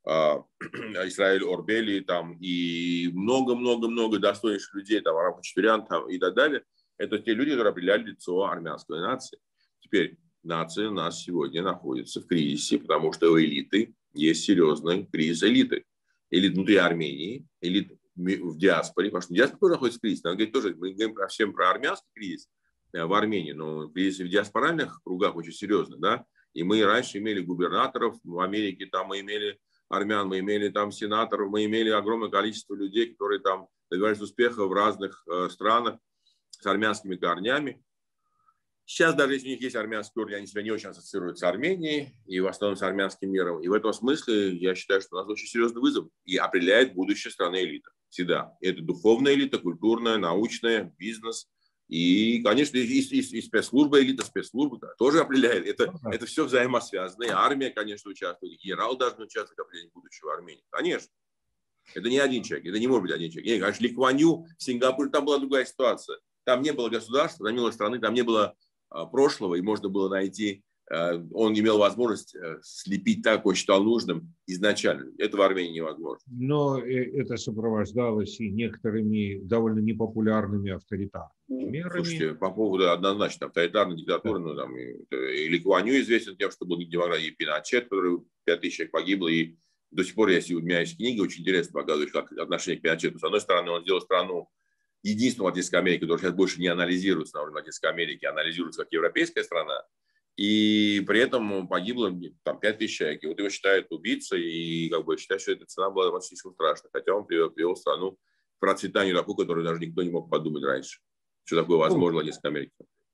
Исраиль Орбели там, и много-много-много достойнейших людей, там, Арам Хачатурян там, и так далее. Это те люди, которые определяли лицо армянской нации. Теперь нация у нас сегодня находится в кризисе, потому что у элиты есть серьезный кризис элиты. Элит внутри Армении, элит в диаспоре, потому что диаспора тоже находится в кризисе. Надо говорить тоже, мы говорим всем про армянский кризис в Армении, но кризис в диаспоральных кругах очень серьезный, да. И мы раньше имели губернаторов в Америке, там мы имели армян, мы имели там сенаторов, мы имели огромное количество людей, которые там добивались успеха в разных странах с армянскими корнями. Сейчас даже если у них есть армянские корни, они себя не очень ассоциируют с Арменией и в основном с армянским миром. И в этом смысле я считаю, что у нас очень серьезный вызов и определяет будущее страны элита. Всегда. Это духовная элита, культурная, научная, бизнес. И, конечно, и спецслужба, элита спецслужбы тоже определяет. Это все взаимосвязано. И армия, конечно, участвует. И генерал должен участвовать в определении будущего Армении. Конечно. Это не один человек. Это не может быть один человек. Нет, конечно, Ли Куан Ю в Сингапуре, там была другая ситуация. Там не было государства, там не было страны, там не было прошлого, и можно было найти, он имел возможность слепить так, как он считал нужным изначально. Это в Армении невозможно. Но это сопровождалось и некоторыми довольно непопулярными авторитарными мерами. Слушайте, по поводу однозначно авторитарной диктатуры, ну, там, и Ли Куан Ю известен тем, что был не демократ, и Пиночет, который 5000 человек погибло, и до сих пор у меня есть книги, очень интересно показывают, как отношение к Пиночету. С одной стороны, он сделал страну единственную Латинской Америки, которая сейчас больше не анализируется на уровне Латинской Америки, анализируется как европейская страна, и при этом погибло там 5000 человек. И вот его считают убийцей, и как бы считают, что эта цена была слишком страшна, хотя он привел страну к процветанию такую, которую даже никто не мог подумать раньше, что такое возможно в Латинской Америке.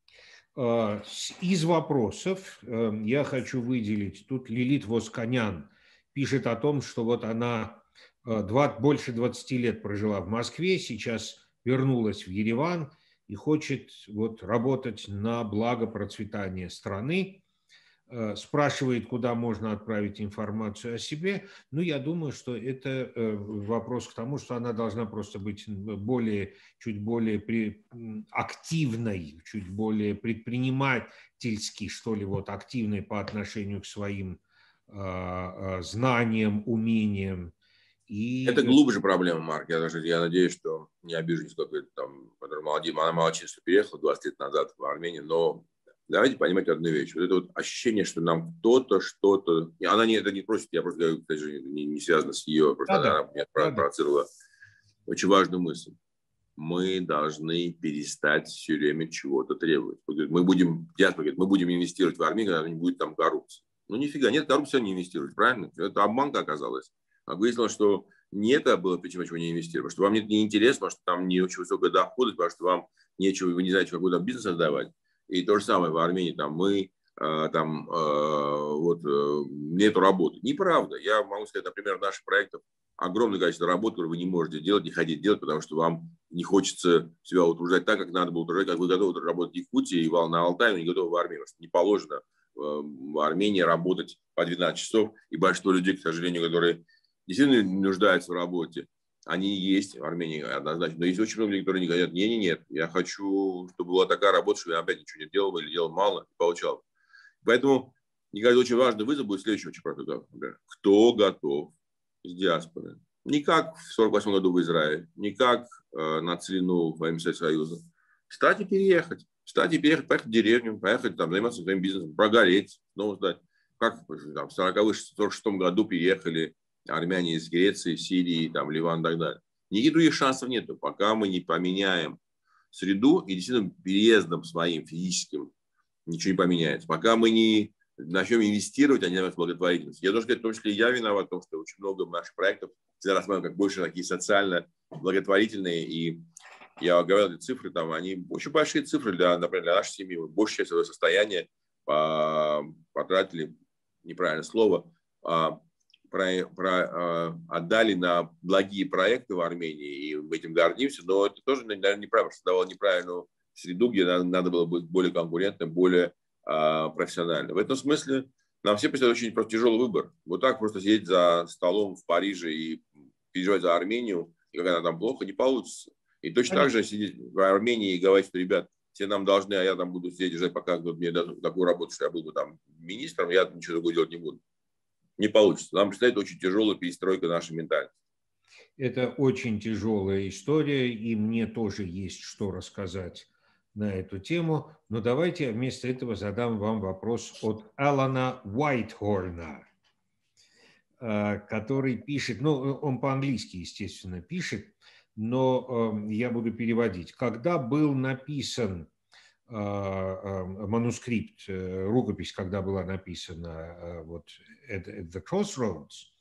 Из вопросов я хочу выделить, тут Лилит Восканян пишет о том, что вот она больше 20 лет прожила в Москве, сейчас вернулась в Ереван и хочет вот работать на благо процветания страны. спрашивает, куда можно отправить информацию о себе. Ну, я думаю, что это вопрос к тому, что она должна просто быть чуть более активной, чуть более предпринимательски, что ли, вот активной по отношению к своим знаниям, умениям. Это глубже проблема, Марк. Я надеюсь, что не обижусь, какой-то там, она молодец, что переехала 20 лет назад в Армению, но давайте понимать одну вещь. Вот это вот ощущение, что нам кто-то что-то... Это не просит, я просто говорю, даже не связано с ее, просто она меня провоцировала очень важную мысль. Мы должны перестать все время чего-то требовать. Мы будем инвестировать в Армению, когда не будет там коррупции. Ну нифига, нет коррупции, не инвестировать, правильно? Это обманка оказалась. А выяснилось, что не это было, почему не инвестировать, что вам не интересно, потому что там не очень высокая доходность, потому что вам нечего, вы не знаете, какой там бизнес создавать. И то же самое в Армении, нету работы. Неправда. Я могу сказать, например, наших проектов огромное количество работ, которые вы не можете делать, не хотите делать, потому что вам не хочется себя утруждать так, как надо было утруждать, как вы готовы работать в Якутии и на Алтае, но не готовы в Армении. Потому что не положено в Армении работать по 12 часов. И большинство людей, к сожалению, которые действительно нуждаются в работе, они есть в Армении однозначно. Но есть очень много людей, которые не говорят, нет, я хочу, чтобы была такая работа, что я опять ничего не делал или делал мало, и получал. Поэтому, мне кажется, очень важный вызов будет следующий очень простой. Например, кто готов с диаспоры? Не как в 1948 году в Израиле, не как на целину во время Советского Союза. Встать и переехать. Поехать в деревню, поехать там, заниматься своим бизнесом, прогореть, снова сдать. Как там, в 1946 году переехали армяне из Греции, Сирии, там, Ливан и так далее. Никаких других шансов нет, пока мы не поменяем среду и действительно переездом своим физическим ничего не поменяется. Пока мы не начнем инвестировать, а не заниматься благотворительностью. Я должен сказать, в том числе я виноват в том, что очень много наших проектов всегда рассматриваем как больше такие социально благотворительные. И я говорил, эти цифры, там, они очень большие цифры например, для нашей семьи. Мы большую часть своего состояния потратили, неправильное слово, отдали на благие проекты в Армении, и мы этим гордимся, но это тоже, наверное, неправильно, что давало неправильную среду, где надо было быть более конкурентным, более профессиональным. В этом смысле нам все предстоит очень просто тяжелый выбор. Вот так просто сидеть за столом в Париже и переживать за Армению, и когда она там плохо, не получится. И точно так же сидеть в Армении и говорить, что, ребят, все нам должны, а я там буду сидеть и ждать, пока мне дадут такую работу, что я буду там министром, я ничего другого делать не буду. Не получится. Нам предстоит очень тяжелая перестройка нашей ментальности. Это очень тяжелая история, и мне тоже есть что рассказать на эту тему. Но давайте я вместо этого задам вам вопрос от Алана Уайтхорна, который пишет, он по-английски, естественно, пишет, но я буду переводить. Когда был написан манускрипт, рукопись, когда была написана at the Crossroads,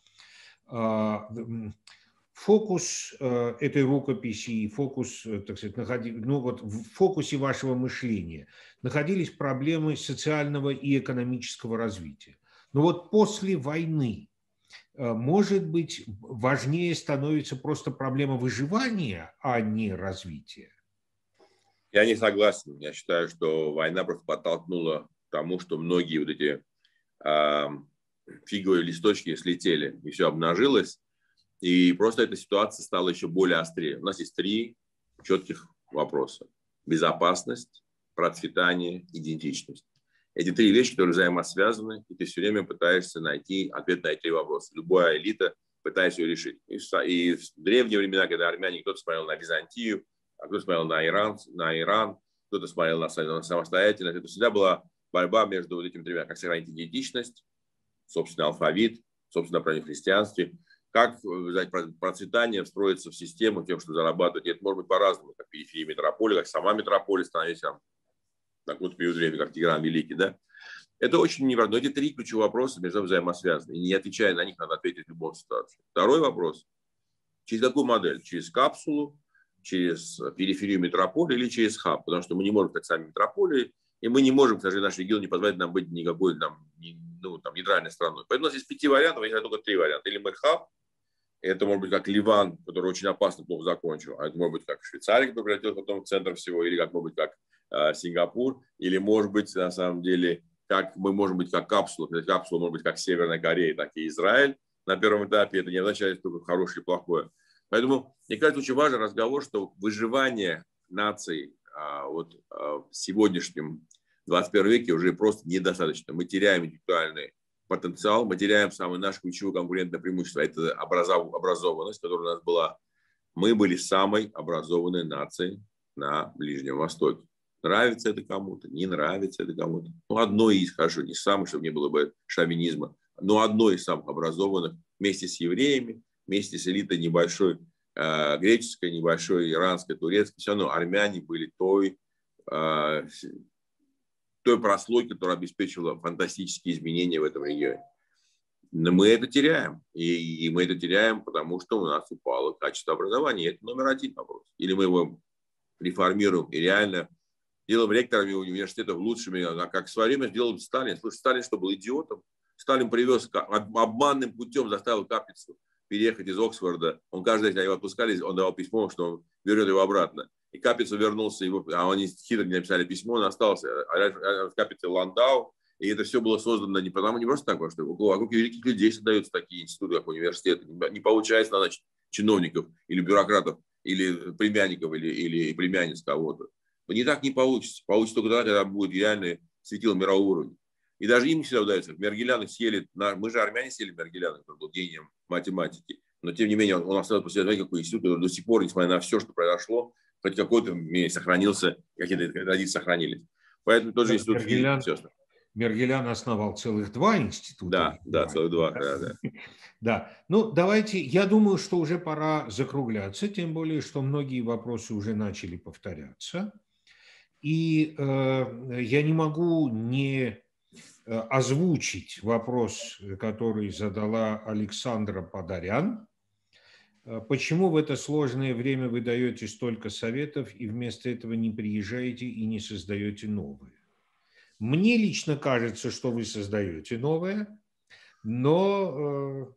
фокус этой рукописи и фокус, так сказать, в фокусе вашего мышления находились проблемы социального и экономического развития. Но вот после войны, может быть, важнее становится просто проблема выживания, а не развития? Я не согласен. Я считаю, что война просто подтолкнула к тому, что многие вот эти фиговые листочки слетели, и все обнажилось. И просто эта ситуация стала еще более острее. У нас есть 3 четких вопроса. Безопасность, процветание, идентичность. Эти 3 вещи, которые взаимосвязаны, и ты все время пытаешься найти ответ на эти 3 вопроса. Любая элита пытается ее решить. И в древние времена, когда армяне, кто-то смотрел на Византию, а кто-то смотрел на Иран, кто-то смотрел на самостоятельность. Это всегда была борьба между вот этими 3. Как сохранить идентичность, собственно, алфавит, собственно, правильно, христианстве. Как процветание встроиться в систему тем, что зарабатывать. Это может быть по-разному, как периферия метрополии, как сама метрополия становится на какой-то период времени, как Тигран Великий. Да? Это очень неверно. Но эти 3 ключевых вопроса между собой взаимосвязаны. И не отвечая на них, надо ответить в любой ситуации. Второй вопрос. Через какую модель? Через капсулу, через периферию метрополии или через хаб? Потому что мы не можем стать сами метрополией, и мы не можем, к сожалению, наш регион не позволяет нам быть никакой нейтральной страной. Поэтому у нас есть 5 вариантов, есть только 3 варианта. Или мы хаб, это может быть как Ливан, который очень опасно плохо закончил, а это может быть как Швейцария, который превратилась потом в центр всего, или как может быть как Сингапур, или может быть на самом деле как мы можем быть как капсула. Капсула может быть как Северная Корея, так и Израиль на первом этапе. Это не означает только хорошее и плохое. Поэтому, мне кажется, очень важный разговор, что выживание наций в сегодняшнем 21 веке уже просто недостаточно. Мы теряем интеллектуальный потенциал, мы теряем самое наше ключевое конкурентное преимущество. Это образованность, которая у нас была. Мы были самой образованной нацией на Ближнем Востоке. Нравится это кому-то, не нравится это кому-то. Одно из, хорошо, не самое, чтобы не было бы шовинизма, но одно из самых образованных вместе с евреями, вместе с элитой небольшой греческой, небольшой иранской, турецкой. Все равно армяне были той прослойкой, которая обеспечивала фантастические изменения в этом регионе. Но мы это теряем. И мы это теряем, потому что у нас упало качество образования. И это номер один вопрос. Или мы его реформируем и реально делаем ректорами университетов лучшими, как в свое время сделал Сталин. Слушай, Сталин что, был идиотом? Сталин привез обманным путем, заставил Капицу переехать из Оксфорда. Он каждый день, его отпускали, он давал письмо, что он берет его обратно. И Капица вернулся, а они хитро не написали письмо, он остался. А Капица Ландау. И это все было создано не просто так, потому что вокруг великих людей создаются такие институты, как университеты. Не получается на чиновников или бюрократов, или племянников, или племянниц кого-то. Но не так не получится. Получится только тогда, когда будет реальный светило мирового уровня. И даже им всегда удается. Мергеляна съели, мы же армяне съели Мергеляна, который был гением математики. Но тем не менее, он остался после этого какой институт, до сих пор, несмотря на все, что произошло, хоть какой-то мере сохранился, какие-то традиции сохранились. Поэтому тоже институт физики, все. Мергелян основал целых 2 института. Да, целых 2. Да. Ну, давайте, я думаю, что уже пора закругляться, тем более, что многие вопросы уже начали повторяться. И я не могу не озвучить вопрос, который задала Александра Подорян. Почему в это сложное время вы даете столько советов и вместо этого не приезжаете и не создаете новые? Мне лично кажется, что вы создаете новое, но...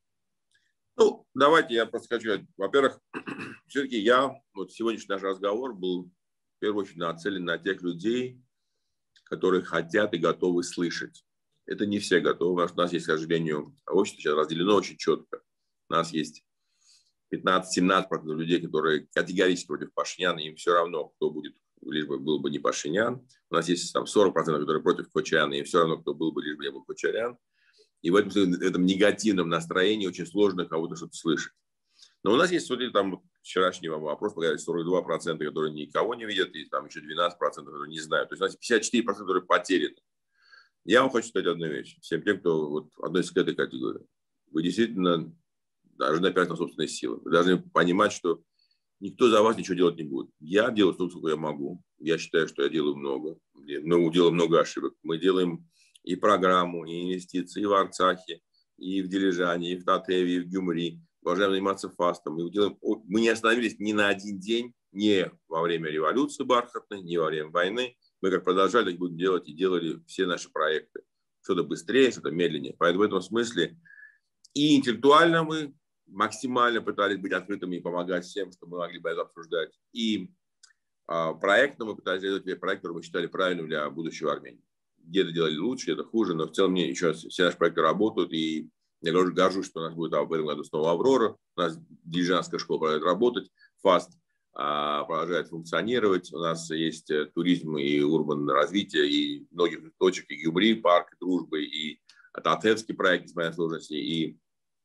Ну, давайте я просто хочу сказать. Во-первых, все-таки сегодняшний наш разговор был в первую очередь нацелен на тех людей, которые хотят и готовы слышать. Это не все готовы, потому что у нас есть, к сожалению, общество сейчас разделено очень четко. У нас есть 15-17% людей, которые категорически против Пашиняна, им все равно, кто будет, лишь бы был бы не Пашинян. У нас есть там 40%, которые против Кочаряна, им все равно, кто был бы, лишь бы не был Кочарян. И в этом негативном настроении очень сложно кого-то что-то слышать. Но у нас есть, вот там вчерашний вопрос, 42%, которые никого не видят, и там еще 12%, которые не знают. То есть у нас 54%, которые потеряны. Я вам хочу сказать одну вещь. Всем тем, кто относится к этой категории. Вы действительно должны опираться на собственные силы. Вы должны понимать, что никто за вас ничего делать не будет. Я делаю столько, сколько я могу. Я считаю, что я делаю много. Делаю много ошибок. Мы делаем и программу, и инвестиции, и в Арцахе, и в Дилижане, и в Татеве, и в Гюмри. Продолжаем заниматься фастом. Мы не остановились ни на один день, ни во время революции бархатной, ни во время войны. Мы как продолжали, так будем делать, и делали все наши проекты. Что-то быстрее, что-то медленнее. Поэтому в этом смысле и интеллектуально мы максимально пытались быть открытыми и помогать всем, что мы могли бы это обсуждать. И проектно мы пытались делать проект, который мы считали правильным для будущего Армении. Где-то делали лучше, где-то хуже, но в целом еще все наши проекты работают. И я горжусь, что у нас будет в этом году снова «Аврора». У нас дилижанская школа продолжает работать, ФАСТ продолжает функционировать. У нас есть туризм и урбанное развитие, и многих точек, и Гюмри, парк дружбы, и Татевский проект, несмотря на сложности, и,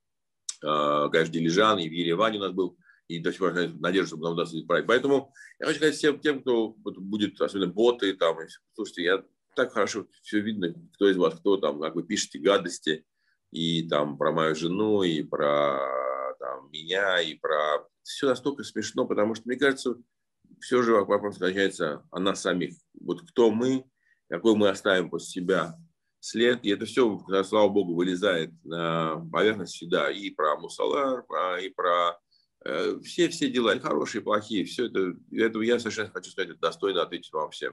конечно, Дилижан, и в Ереване у нас был, и до сих пор надежда, что нам удастся этот проект. Поэтому я хочу сказать всем тем, кто будет, особенно боты, там, слушайте, я так хорошо все видно, кто из вас, кто там, как вы пишете гадости, и там про мою жену, и про там, меня, и про... Все настолько смешно, потому что, мне кажется, все же вопрос кончается о нас самих. Вот кто мы, какой мы оставим после себя след, и это все, слава богу, вылезает на поверхность всегда, и про Мусалар, и про все дела, и хорошие, и плохие, все это я совершенно хочу сказать, это достойно ответить вам всем.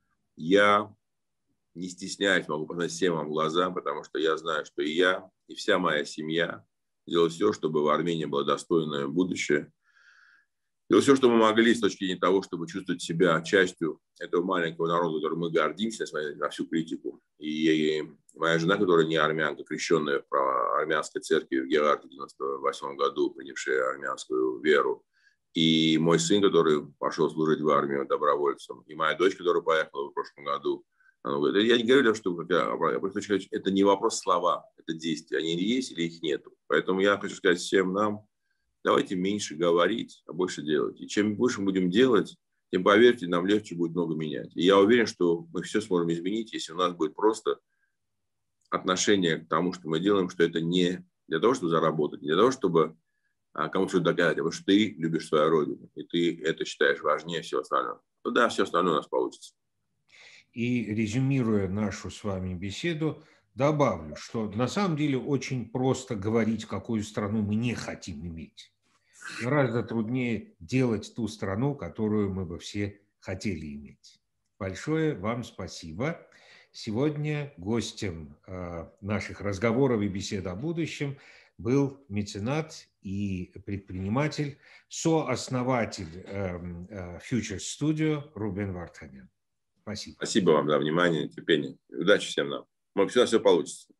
Я не стесняюсь, могу посмотреть всем вам в глаза, потому что я знаю, что и я, и вся моя семья делают все, чтобы в Армении было достойное будущее. Делать все, что мы могли с точки зрения того, чтобы чувствовать себя частью этого маленького народа, которым мы гордимся, несмотря на всю критику. И моя жена, которая не армянка, крещенная в армянской церкви в Георгии в 1998 году, принявшая армянскую веру, и мой сын, который пошел служить в армию добровольцем, и моя дочь, которая поехала в прошлом году. Она говорит, я не говорю, что я просто хочу сказать, это не вопрос слова, это действия. Они есть или их нет. Поэтому я хочу сказать всем нам, давайте меньше говорить, а больше делать. И чем больше мы будем делать, тем, поверьте, нам легче будет много менять. И я уверен, что мы все сможем изменить, если у нас будет просто отношение к тому, что мы делаем, что это не для того, чтобы заработать, не для того, чтобы кому-то что-то доказать, потому что ты любишь свою родину, и ты это считаешь важнее всего остального. Ну да, все остальное у нас получится. И резюмируя нашу с вами беседу, добавлю, что на самом деле очень просто говорить, какую страну мы не хотим иметь. Гораздо труднее делать ту страну, которую мы бы все хотели иметь. Большое вам спасибо. Сегодня гостем наших разговоров и бесед о будущем был меценат и предприниматель, сооснователь Future Studio Рубен Вартанян. Спасибо. Спасибо вам за внимание, терпение. Удачи всем нам. У нас все получится.